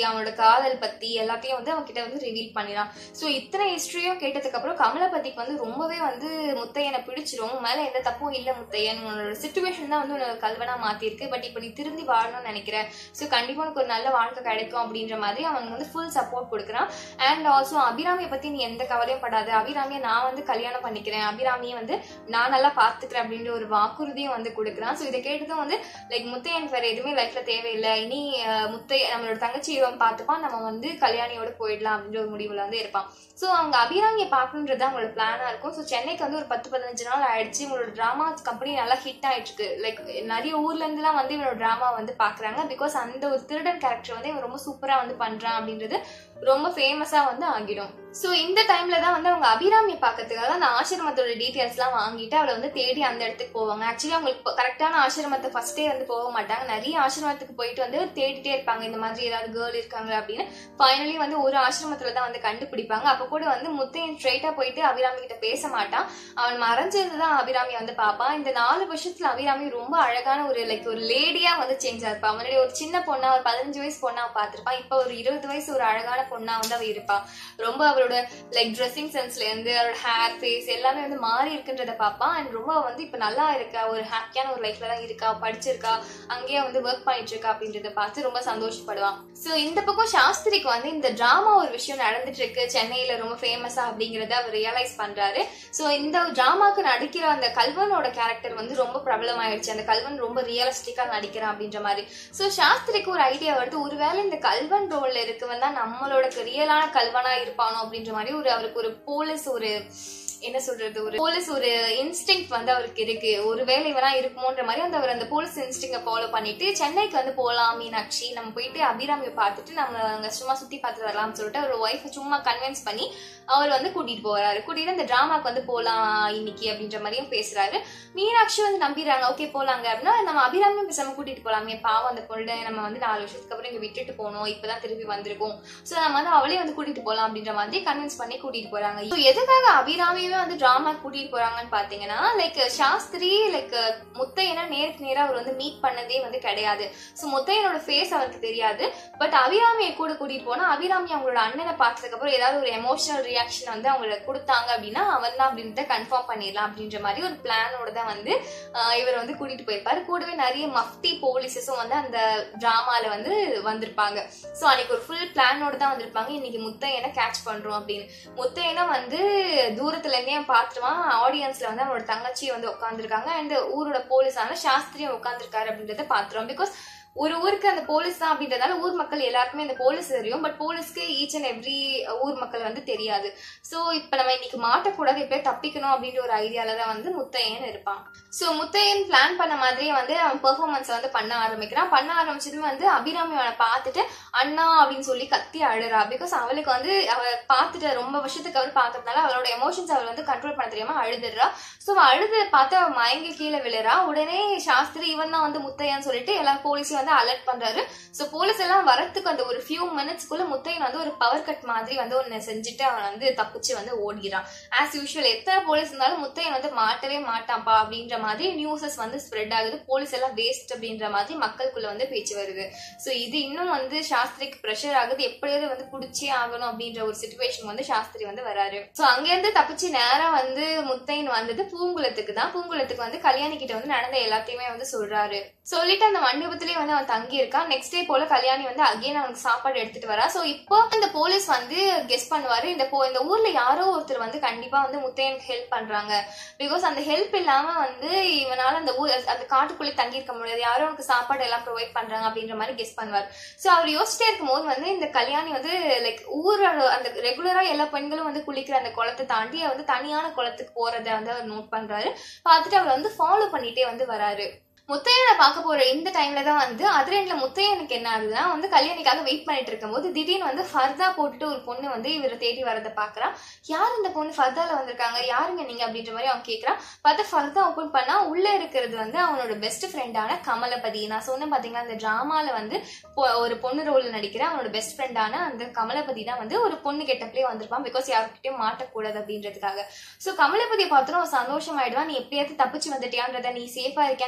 அவனோட காதல் பத்தி எல்லாத்தையும் வந்து அவன் கிட்ட வந்து ரிவீல் பண்ணிடான். ஸோ இத்தனை ஹிஸ்டரியும் கேட்டதுக்கு அப்புறம் கமலபதிக்கு வந்து ரொம்பவே வந்து முத்தையனை பிடிச்சிரும். மேல எந்த தப்பும் இல்ல முத்தையன், உன்னோட சிச்சுவேஷன் தான் வந்து உன்னோட கல்வனா மாத்திருக்கு, பட் இப்ப நீ திருந்தி வாழணும்னு நினைக்கிறேன், ஸோ கண்டிப்பா உனக்கு ஒரு நல்ல வாழ்க்கை கிடைக்கும் அப்படின்ற மாதிரி அவனுக்கு வந்து ஃபுல் சப்போர்ட் கொடுக்குறான். அண்ட் ஆல்சோ அபிராமியை பத்தி நீ எந்த கவலையும் படாது, அபிராமியை நான் வந்து கல்யாணம் பண்ணிக்கிறேன், அபிராமியை வந்து நான் நல்லா பாத்துக்கிறேன் அப்படின்ற ஒரு வாக்குறுதியும் வந்து கொடுக்குறான். ஸோ இதை கேட்டதும் வந்து லைக் முத்தையன் வேற எதுவுமே லைஃப்ல தேவையில்லை, இனி நம்மளோட தங்கச்சி பார்த்துப்பான், நம்ம வந்து கல்யாணியோட போயிடலாம் அப்படின்ற ஒரு முடிவுல வந்து இருப்பான். ஸோ அவங்க அபிராமியை பார்க்கணுன்றது அவங்களோட பிளானா இருக்கும். ஸோ சென்னைக்கு வந்து ஒரு 10-15 நாள் ஆயிடுச்சு. இவங்களோட டிராமா கம்பெனி நல்லா ஹிட் ஆயிட்டு இருக்கு. லைக் நிறைய ஊர்ல இருந்து எல்லாம் வந்து இவனோட டிராமா வந்து பாக்குறாங்க. பிகாஸ் அந்த ஒரு திருடன் கேரக்டர் வந்து இவன் ரொம்ப சூப்பரா வந்து பண்றான் அப்படின்றது ரொம்ப ஃபேமஸா வந்து ஆகிடும். சோ இந்த டைம்ல தான் வந்து அவங்க அபிராமியை பாக்கிறதுக்காக அந்த ஆசிரமத்தோட டீடைல்ஸ் எல்லாம் வாங்கிட்டு அவளை வந்து தேடி அந்த இடத்துக்கு போவாங்க. ஆக்சுவலி அவங்களுக்கு கரெக்டான ஆசிரமத்தை ஃபர்ஸ்டே வந்து போக மாட்டாங்க, நிறைய ஆசிரமத்துக்கு போயிட்டு வந்து தேடிட்டே இருப்பாங்க, இந்த மாதிரி ஏதாவது கேர்ள் இருக்காங்க அப்படின்னு. ஃபைனலி வந்து ஒரு ஆசிரமத்துலதான் வந்து கண்டுபிடிப்பாங்க. அப்ப கூட வந்து முத்தையன் ஸ்ட்ரெயிட்டா போயிட்டு அபிராமி கிட்ட பேச மாட்டான், அவன் மறைஞ்சிருந்துதான் அபிராமி வந்து பாப்பான். இந்த 4 வருஷத்துல அபிராமி ரொம்ப அழகான ஒரு லைக் ஒரு லேடியா வந்து சேஞ்ச் ஆயிருப்பா. முன்னாடி ஒரு சின்ன பொண்ணா ஒரு 15 வயசு பொண்ணா பாத்திருப்பான், இப்ப ஒரு 20 வயசு ஒரு அழகான பொண்ணா வந்து அவ இருப்பா. ரொம்ப அவரோட லைக் ட்ரெஸ்ஸிங் சென்ஸ்ல இருந்து அவரோட ஹேர் ஃபேஸ் எல்லாமே வந்து மாறி இருக்குன்றத பாப்பான். அண்ட் ரொம்ப வந்து இப்ப நல்லா இருக்கா, ஒரு ஹாப்பியான ஒரு லைஃப்ல தான் இருக்கா, படிச்சிருக்கா, அங்கேயே வந்து ஒர்க் பண்ணிட்டு இருக்கா அப்படின்றத பார்த்து ரொம்ப சந்தோஷப்படுவான். சோ இந்த பக்கம் சாஸ்திரிக்கு வந்து இந்த டிராமா ஒரு விஷயம் நடந்துட்டு இருக்கு சென்னையில ரொம்ப ஃபேமஸா அப்படிங்கறத அவர் ரியலைஸ் பண்றாரு. சோ இந்த டிராமாக்கு நடிக்கிற அந்த கல்வனோட கேரக்டர் வந்து ரொம்ப பிரபலம் ஆயிடுச்சு, அந்த கல்வன் ரொம்ப ரியலிஸ்டிக்கா நடிக்கிறான் அப்படின்ற மாதிரி. சோ சாஸ்திரிக்கு ஒரு ஐடியா வருது, ஒருவேளை இந்த கல்வன் ரோல்ல இருக்கவன் தான் நம்மளோட ரியலான கல்வனா இருப்பானோ அப்படின்ற மாதிரி அவருக்கு ஒரு போலீஸ் ஒரு என்ன சொல்றது ஒரு போலீஸ் ஒரு இன்ஸ்டிங் வந்து அவருக்கு இருக்கு, ஒருவேளை இவனா இருக்குமோன்ற மாதிரி அவர் அந்த போலீஸ் இன்ஸ்டிங்கை ஃபாலோ பண்ணிட்டு சென்னைக்கு வந்து போலாம் மீனாட்சி, நம்ம போயிட்டு அபிராமியை பார்த்துட்டு நம்ம அங்க சும்மா சுத்தி பார்த்துட்டு வரலாம்னு சொல்லிட்டு அவர் ஒய்ஃப் சும்மா கன்வின்ஸ் பண்ணி அவர் வந்து கூட்டிட்டு போறாரு. கூட்டிட்டு அந்த டிராமாக்கு வந்து போலாம் இன்னைக்கு அப்படின்ற மாதிரியும் பேசுறாரு. மீனாட்சி வந்து நம்பிடுறாங்க, ஓகே போலாங்க அப்படின்னா நம்ம அபிராமியும் பேசாம கூட்டிட்டு போலாமே, பாவம் அந்த பொண்ணு நம்ம வந்து 4 வருஷத்துக்கு அப்புறம் இங்க விட்டுட்டு போனோம், இப்பதான் திருப்பி வந்திருக்கோம், சோ நம்ம வந்து அவளே வந்து கூட்டிட்டு போலாம் அப்படின்ற மாதிரி கன்வின்ஸ் பண்ணி கூட்டிட்டு போறாங்க. எதுக்காக அபிராமி வந்து டிராமா கூட்டிட்டு போறாங்கன்னு பாத்தீங்கன்னா லைக் சாஸ்திரி லைக் முத்தையனை நேருக்கு நேரா அவர் வந்து மீட் பண்ணதே வந்து கிடையாது. சோ முத்தையனோட ஃபேஸ் அவருக்கு தெரியாது. பட் அபிராமியை கூட கூட்டிட்டு போனா அபிராமி அவங்களோட அண்ணனை பார்த்ததுக்கு அப்புறம் ஏதாவது ஒரு எமோஷனல் ரியாக்ஷன் வந்து அவங்களுக்கு கொடுத்தாங்க அப்படின்னா அவன் தான் அப்படின்ட்டு கன்ஃபார்ம் பண்ணிடலாம் அப்படின்ற மாதிரி ஒரு பிளானோட தான் வந்து இவர் வந்து கூட்டிட்டு போயிருப்பாரு. கூடவே நிறைய மஃப்டி போலீஸஸும் வந்து அந்த டிராமால வந்து வந்திருப்பாங்க. சோ அன்னைக்கு ஒரு ஃபுல் பிளானோட தான் வந்திருப்பாங்க, இன்னைக்கு முத்தையனை கேட்ச் பண்றோம் அப்படின்னு. முத்தையனை வந்து தூரத்துல இருந்தே பாத்துருவான், ஆடியன்ஸ்ல வந்து அவனோட தங்கச்சியை வந்து உட்காந்துருக்காங்க அண்ட் ஊரோட போலீஸான சாஸ்திரியும் உட்காந்துருக்காரு அப்படின்றத பாத்துருவோம். பிகாஸ் ஒரு ஊருக்கு அந்த போலீஸ் தான் அப்படின்றதால ஊர் மக்கள் எல்லாருக்குமே அந்த போலீஸ் தெரியும், பட் போலீஸ்க்கு ஈச் அண்ட் எவ்ரி ஊர் மக்கள் வந்து தெரியாது. சோ இப்ப நம்ம இன்னைக்கு மாட்டக்கூடாது, எப்படியே தப்பிக்கணும் அப்படின்ற ஒரு ஐடியால தான் வந்து முத்தையன் இருப்பான். சோ முத்தையன் பிளான் பண்ண மாதிரியே வந்து அவன் பெர்ஃபார்மன்ஸ் வந்து பண்ண ஆரம்பிக்கிறான். பண்ண ஆரம்பிச்சதுமே வந்து அபிராமி அவனை பார்த்துட்டு அண்ணா அப்படின்னு சொல்லி கத்தி அழுறா. பிகாஸ் அவளுக்கு வந்து அவ பார்த்துட்டு ரொம்ப வருஷத்துக்கு அவர் பார்த்ததுனால அவளோட எமோஷன்ஸ் அவள் வந்து கண்ட்ரோல் பண்ண தெரியாம அழுதுடுறா. சோ அழுது பார்த்து அவ மயங்கி கீழே விழுறா. உடனே சாஸ்திரி இவன் தான் வந்து முத்தையன் சொல்லிட்டு எல்லா போலீஸையும் வந்து அலர்ட் பண்றாரு. சோ போலீஸ் எல்லாம் வரத்துக்கு அந்த ஒரு ஃபியூ மினிட்ஸ்க்குள்ள முத்தையன் வந்து ஒரு பவர் கட் மாதிரி வந்து ஒன்னு செஞ்சுட்டு அவன் வந்து தப்பிச்சு வந்து ஓடிறான். ஆஸ் யூஷுவல் எத்தனை போலீஸ் இருந்தாலும் முத்தையன் வந்து மாட்டவே மாட்டான்ப்பா அப்படின்ற மாதிரி நியூஸஸ் வந்து ஸ்ப்ரெட் ஆகுது. போலீஸ் எல்லாம் வேஸ்ட் அப்படின்ற மாதிரி மக்களுக்குள்ள வந்து பேச்சு வருது. சோ இது இன்னும் வந்து சாஸ்திரிக்கு பிரஷர் ஆகுது, எப்படியாவது வந்து புடிச்சே ஆகணும் அப்படின்ற ஒரு சிச்சுவேஷன் வந்து சாஸ்திரி வந்து வராரு. சோ அங்க இருந்து தப்பிச்சு நேரம் வந்து முத்தையன் வந்தது பூங்குளத்துக்கு தான். பூங்குளத்துக்கு வந்து கல்யாணி கிட்ட வந்து நடந்த எல்லாத்தையுமே வந்து சொல்றாரு. சொல்லிட்டு அந்த மண்டபத்திலேயே வந்து அவன் தங்கி இருக்கான். நெக்ஸ்ட் டே போல கல்யாணி வந்து அகைன் அவனுக்கு சாப்பாடு எடுத்துட்டு வரா. சோ இப்போ இந்த போலீஸ் வந்து கெஸ் பண்ணுவாரு, இந்த ஊர்ல யாரோ ஒருத்தர் வந்து கண்டிப்பா வந்து முத்தையனுக்கு ஹெல்ப் பண்றாங்க. பிகாஸ் அந்த ஹெல்ப் இல்லாம வந்து இவனால அந்த ஊர் அந்த காட்டுக்குள்ளே தங்கி இருக்க முடியாது, யாரோ அவனுக்கு சாப்பாடு எல்லாம் ப்ரொவைட் பண்றாங்க அப்படின்ற மாதிரி கெஸ் பண்ணுவார். சோ அவர் யோசிச்சிட்டே இருக்கும் போது வந்து இந்த கல்யாணி வந்து லைக் ஊரோட அந்த ரெகுலரா எல்லா பெண்களும் வந்து குளிக்கிற அந்த குளத்தை தாண்டி வந்து தனியான குளத்துக்கு போறத வந்து அவர் நோட் பண்றாரு. பார்த்துட்டு அவர் வந்து ஃபாலோ பண்ணிட்டே வந்து வராரு. முத்தையனை பார்க்க போற இந்த டைம்ல தான் வந்து அதிரண்ட்ல முத்தையனுக்கு என்ன ஆகுதுன்னா வந்து கல்யாணிக்காக வெயிட் பண்ணிட்டு இருக்கும் போது திடீர்னு வந்து ஃபர்தா போட்டுட்டு ஒரு பொண்ணு வந்து இவரை தேடி வரதை பாக்குறான். யார் இந்த பொண்ணு ஃபர்தால வந்திருக்காங்க, யாருங்க நீங்க அப்படின்ற மாதிரி அவன் கேட்கறான். பார்த்தா ஃபர்தா ஓபன் பண்ணா உள்ள இருக்கிறது வந்து அவனோட பெஸ்ட் ஃப்ரெண்டான கமலபதி. நான் சொன்னேன் பாத்தீங்களா, அந்த டிராமால வந்து ஒரு பொண்ணு ரோல்ல நடிக்கிற அவனோட பெஸ்ட் ஃப்ரெண்டான அந்த கமலபதி தான் வந்து ஒரு பொண்ணு கெட்டப்லயே வந்திருப்பான். பிகாஸ் யாருக்கிட்டையும் மாட்டக்கூடாது அப்படின்றதுக்காக. சோ கமலபதியை பார்த்தோம் அவன் சந்தோஷம் ஆயிடுவான். நீ எப்படியாவது தப்பிச்சு வந்துட்டியான்றத, நீ சேஃபா இருக்கியான்னு பாக்கதான்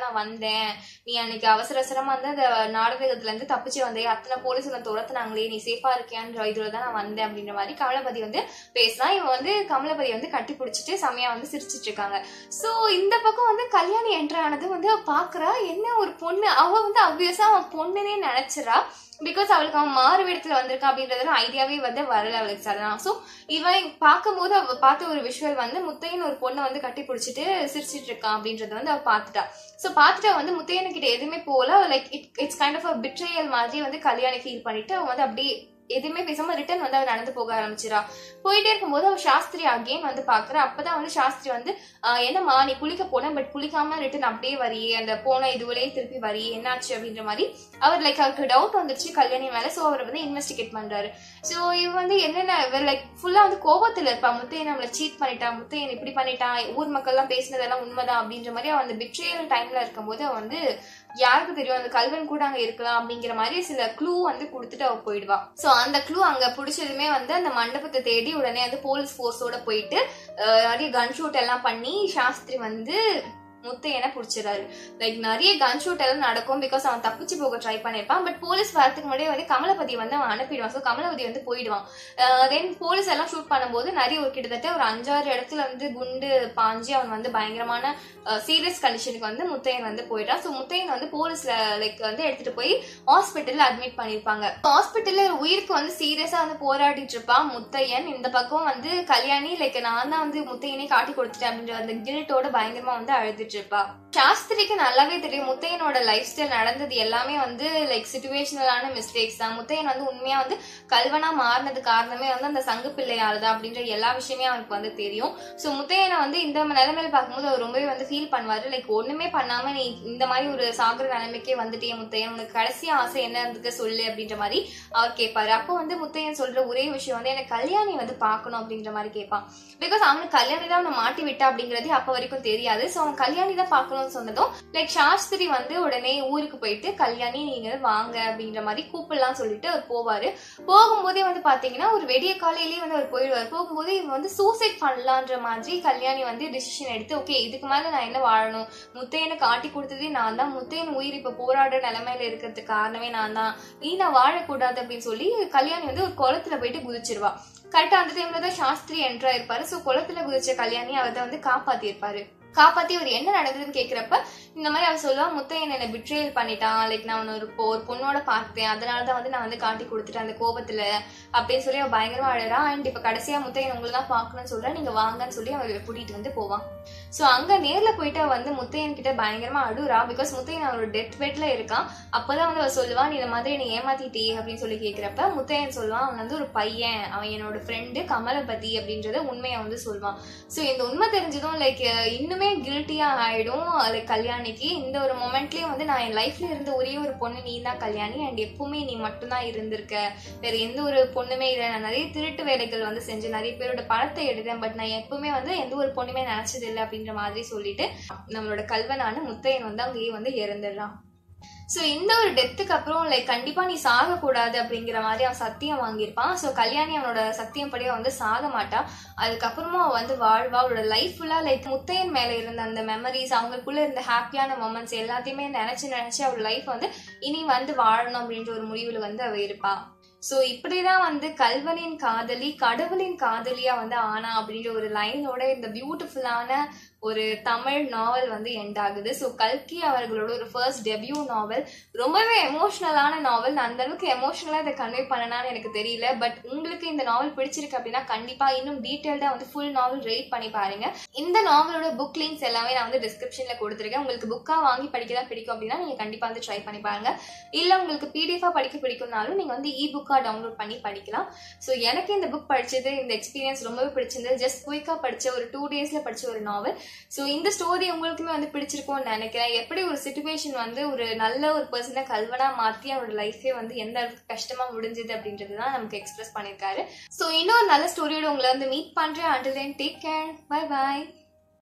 நான் வந்தேன், நீ அன்னைக்கு அவசர அவசரமா வந்து அந்த நாடகத்துல இருந்து தப்பிச்சு வந்தேன், அத்தனை போலீஸ் உன்னை துரத்துனாங்களே, நீ சேஃபா இருக்கியான்ற இதுலதான் நான் வந்தேன் அப்படின்ற மாதிரி கமலபதி வந்து பேசலாம். இவன் வந்து கமலபதி வந்து கட்டி பிடிச்சிட்டு செமையா வந்து சிரிச்சிட்டு இருக்காங்க. சோ இந்த பக்கம் வந்து கல்யாணி என்ட்ரு ஆனது வந்து பாக்குறா, என்ன ஒரு பொண்ணு, அவ வந்து அப்வியஸா அவன் பொண்ணுன்னே நினைச்சிரா. பிகாஸ் அவளுக்கு அவன் மாறு இடத்துல வந்திருக்கான் அப்படின்றதுல ஐடியாவே வந்து வரல அவளுக்கு சடனா. சோ இவன் பார்க்கும்போது அவ பார்த்த ஒரு விஷுவல் வந்து முத்தையன் ஒரு பொண்ணை வந்து கட்டி பிடிச்சிட்டு சிரிச்சிட்டு இருக்கான் அப்படின்றத வந்து அவ பாத்துட்டா. சோ பாத்துட்டு வந்து முத்தையன் கிட்ட எதுவுமே போல, like it's kind of a betrayal மாதிரி வந்து கல்யாணி ஃபீல் பண்ணிட்டு அவன் வந்து அப்படியே எதுவுமே பேசாம ரிட்டர்ன் வந்து அவ நடந்து போக ஆரம்பிச்சிடா. போயிட்டே இருக்கும்போது அவ சாஸ்திரி அகெயின் வந்து பாக்குற. அப்பதான் வந்து சாஸ்திரி வந்து என்னம்மா நீ குளிக்க போன, பட் குளிக்காம ரிட்டர்ன் அப்படியே வரியே, அந்த போன இதுவரையே திருப்பி வரியே, என்னாச்சு அப்படின்ற மாதிரி அவர் லைக் அவருக்கு டவுட் வந்துருச்சு கல்யாணி மேல. சோ அவர் வந்து இன்வெஸ்டிகேட் பண்றாரு. சோ இவ வந்து என்னென்ன லைக் ஃபுல்லா வந்து கோபத்துல இருப்பா, முத்தையன் நம்மள சீட் பண்ணிட்டான், முத்தையன் இப்படி பண்ணிட்டான், ஊர் மக்கள் எல்லாம் பேசினதெல்லாம் உண்மைதான் அப்படின்ற மாதிரி அவன் அந்த பிட்ரேயல் டைம்ல இருக்கும்போது அவ வந்து யாருக்கு தெரியும் அந்த கல்வன் கூட அங்க இருக்கலாம் அப்படிங்கிற மாதிரி சில க்ளூ வந்து கொடுத்துட்டு அவ போயிடுவா. சோ அந்த க்ளூ அங்க பிடிச்சதுமே வந்து அந்த மண்டபத்தை தேடி உடனே வந்து போலீஸ் போர்ஸோட போயிட்டு நிறைய கன் ஷூட் எல்லாம் பண்ணி சாஸ்திரி வந்து முத்தையனை புடிச்சிடறாரு. லைக் நிறைய கன் ஷூட் எல்லாம் நடக்கும், பிகாஸ் அவன் தப்பிச்சு போக ட்ரை பண்ணிருப்பான். பட் போலீஸ் வரதுக்கு முன்னாடியே வந்து கமலபதி வந்து அவன் அனுப்பிடுவான். சோ கமலபதி வந்து போயிடுவான். தென் போலீஸ் எல்லாம் ஷூட் பண்ணும்போது நிறைய ஒரு கிட்டத்தட்ட ஒரு 5-6 இடத்துல வந்து குண்டு பாஞ்சு அவன் வந்து பயங்கரமான சீரியஸ் கண்டிஷனுக்கு வந்து முத்தையன் வந்து போயிட்டான். சோ முத்தையன் வந்து போலீஸ்ல லைக் வந்து எடுத்துட்டு போய் ஹாஸ்பிட்டல்ல அட்மிட் பண்ணிருப்பாங்க. ஹாஸ்பிட்டல்ல உயிருக்கு வந்து சீரியஸா வந்து போராடிட்டு இருப்பான் முத்தையன். இந்த பக்கம் வந்து கல்யாணி லைக் நான் தான் வந்து முத்தையனே காட்டி கொடுத்துட்டேன் அப்படின்ற அந்த கில்ட்டோட பயங்கரமா வந்து அழுதுட்டு இருப்பா. சாஸ்திரிக்கு நல்லாவே தெரியும் முத்தையனோட லைஃப் ஸ்டைல் நடந்தது எல்லாமே வந்து லைக் சிச்சுவேஷனலான மிஸ்டேக்ஸ் தான். முத்தையன் வந்து உண்மையா வந்து கல்வனா மாறினது காரணமே வந்து அந்த சங்கு பிள்ளையாலதான் அப்படின்ற எல்லா விஷயமே அவனுக்கு வந்து தெரியும். சோ முத்தையனை வந்து இந்த நிலைமையில பார்க்கும்போது அவர் ரொம்பவே வந்து ஃபீல் பண்ணுவாரு. லைக் ஒண்ணுமே பண்ணாம நீ இந்த மாதிரி ஒரு சாகுற நிலைமைக்கே வந்துட்டே முத்தையன், உனக்கு கடைசி ஆசை என்ன இருந்துக்கு சொல்லு அப்படின்ற மாதிரி அவர் கேட்பாரு. அப்போ வந்து முத்தையன் சொல்ற ஒரே விஷயம் வந்து எனக்கு கல்யாணி வந்து பாக்கணும் அப்படின்ற மாதிரி கேட்பான். பிகாஸ் அவனுக்கு கல்யாணி தான் அவனை மாட்டி விட்டா அப்படிங்கறது அப்ப வரைக்கும் தெரியாது. சோ அவன் கல்யாணி தான் பாக்கணும்னு சொன்னதும் லைக் சாஸ்திரி வந்து உடனே ஊருக்கு போயிட்டு கல்யாணி நீங்க வாங்க அப்படின்ற மாதிரி கூப்பிடலாம் சொல்லிட்டு அவர் போவாரு. போகும்போதே வந்து பாத்தீங்கன்னா ஒரு வெடிய காலையிலேயே வந்து அவர் போயிடுவார். போகும்போது இவன் வந்து சூசைட் பண்ணலான்ற மாதிரி கல்யாணி வந்து டிசிஷன் எடுத்து ஓகே இதுக்கு மேல நான் என்ன வாழணும், முத்தையனை காட்டி கொடுத்ததே நான் தான், முத்தையன் உயிர் இப்ப போராடுற நிலைமையில இருக்கிறதுக்கு காரணமே நான் தான், நீ நான் வாழக்கூடாது அப்படின்னு சொல்லி கல்யாணி வந்து ஒரு குளத்துல போயிட்டு குதிச்சிருவா. கரெக்டா அந்த டைம்ல தான் சாஸ்திரி என்ட்ரா இருப்பாரு. சோ குளத்துல குதிச்ச கல்யாணி அவரை வந்து காப்பாத்தி இருப்பாரு. காப்பாத்தி அவர் என்ன நடந்ததுன்னு கேக்குறப்ப இந்த மாதிரி அவர் சொல்லுவா முத்தையன் என்ன பிட்ரேல் பண்ணிட்டான், லைக் நான் ஒரு பொண்ணோட பார்த்தேன், அதனாலதான் வந்து நான் வந்து காட்டி கொடுத்துட்டேன் அந்த கோபத்துல அப்படின்னு சொல்லி அவ பயங்கரமா அழறா. அண்ட் இப்ப கடைசியா முத்தையன் உங்களை தான் பாக்கணும்னு சொல்றேன், நீங்க வாங்கன்னு சொல்லி அவர் கூட்டிட்டு வந்து போவான். சோ அங்க நேர்ல போயிட்டு வந்து முத்தையன் கிட்ட பயங்கரமா அழுறா. பிகாஸ் முத்தையன் அவரோட டெத் பெட்ல இருக்கான். அப்பதான் வந்து அவர் சொல்லுவான் நீ இந்த மாதிரி நீ ஏமாத்திட்டே அப்படின்னு சொல்லி கேக்குறப்ப முத்தையன் சொல்லுவான் அவன் வந்து ஒரு பையன், அவன் என்னோட ஃப்ரெண்டு கமலபதி அப்படின்றத உண்மையை வந்து சொல்லுவான். சோ இந்த உண்மை தெரிஞ்சதும் லைக் இன்னுமே கில்ட்டியா ஆயிடும் லைக் கல்யாணிக்கு. இந்த ஒரு மொமெண்ட்லயே வந்து நான் என் லைஃப்ல இருந்த ஒரே ஒரு பொண்ணு நீ தான் கல்யாணி, அண்ட் எப்பவுமே நீ மட்டும்தான் இருந்திருக்க, வேற எந்த ஒரு பொண்ணுமே இல்லை. நான் நிறைய திருட்டு வேலைகள் வந்து செஞ்சு நிறைய பேரோட பணத்தை எடுத்தேன், பட் நான் எப்பவுமே வந்து எந்த ஒரு பொண்ணுமே நினைச்சது இல்லை அப்படின்ற மாதிரி சொல்லிட்டு நம்மளோட கல்வனான முத்தையன் வந்து அங்கேயே வந்து இறந்துடுறான். சோ இந்த ஒரு டெத்துக்கு அப்புறம் லைக் கண்டிப்பா நீ சாக கூடாது அப்படிங்கிற மாதிரி அவன் சத்தியம் வாங்கியிருப்பான். சோ கல்யாணி அவனோட சத்தியம் படி வந்து சாக மாட்டா. அதுக்கப்புறமா அவ வந்து வாழ்வா. அவளோட லைஃப் ஃபுல்லா லைக் முத்தையன் மேல இருந்த அந்த மெமரிஸ், அவங்களுக்குள்ள இருந்த ஹாப்பியான மொமெண்ட்ஸ் எல்லாத்தையுமே நினைச்சு அவளோட லைஃப் வந்து இனி வந்து வாழணும் அப்படின்ற ஒரு முடிவுல வந்து அவ இருப்பா. சோ இப்படிதான் வந்து கல்வனின் காதலி கடவுளின் காதலியா வந்து ஆனா அப்படின்ற ஒரு லைனோட இந்த பியூட்டிஃபுல்லான ஒரு தமிழ் நாவல் வந்து எண்ட் ஆகுது. சோ கல்கி அவர்களோட ஒரு ஃபர்ஸ்ட் டெபியூ நாவல், ரொம்பவே எமோஷனலான நாவல். நான் அந்த அளவுக்கு எமோஷனலா இதை கன்வே பண்ணனான்னு எனக்கு தெரியல. பட் உங்களுக்கு இந்த நாவல் பிடிச்சிருக்கு அப்படின்னா கண்டிப்பா இன்னும் டீடைல்டா வந்து ஃபுல் நாவல் ரேட் பண்ணி பாருங்க. இந்த நாவலோட புக் லிங்க்ஸ் எல்லாமே நான் வந்து டிஸ்கிரிப்ஷன்ல கொடுத்துருக்கேன். உங்களுக்கு புக்கா வாங்கி படிக்கதான் பிடிக்கும் அப்படின்னா நீங்க கண்டிப்பா வந்து ட்ரை பண்ணி பாருங்க. இல்ல உங்களுக்கு பிடிஎஃபா படிக்க பிடிக்கும்னாலும் நீங்க வந்து புக்கா டவுன்லோட் பண்ணி படிக்கலாம். சோ எனக்கு இந்த புக் படிச்சது இந்த எக்ஸ்பீரியன்ஸ் ரொம்பவே பிடிச்சிருந்தது. ஜஸ்ட் குயிக்கா படிச்ச ஒரு 2 daysல படிச்ச ஒரு நாவல். சோ இந்த ஸ்டோரி உங்களுக்குமே வந்து பிடிச்சிருக்கும்னு நினைக்கிறேன். எப்படி ஒரு சிச்சுவேஷன் வந்து ஒரு நல்ல ஒரு பர்சனை கல்வனா மாத்தி அவரோட லைஃபே வந்து எந்த அளவுக்கு கஷ்டமா முடிஞ்சது அப்படின்றதுதான் நமக்கு எக்ஸ்பிரஸ் பண்ணிருக்காரு. சோ இன்னொரு நல்ல ஸ்டோரியோட உங்களை வந்து மீட் பண்றேன். until then take care, bye bye.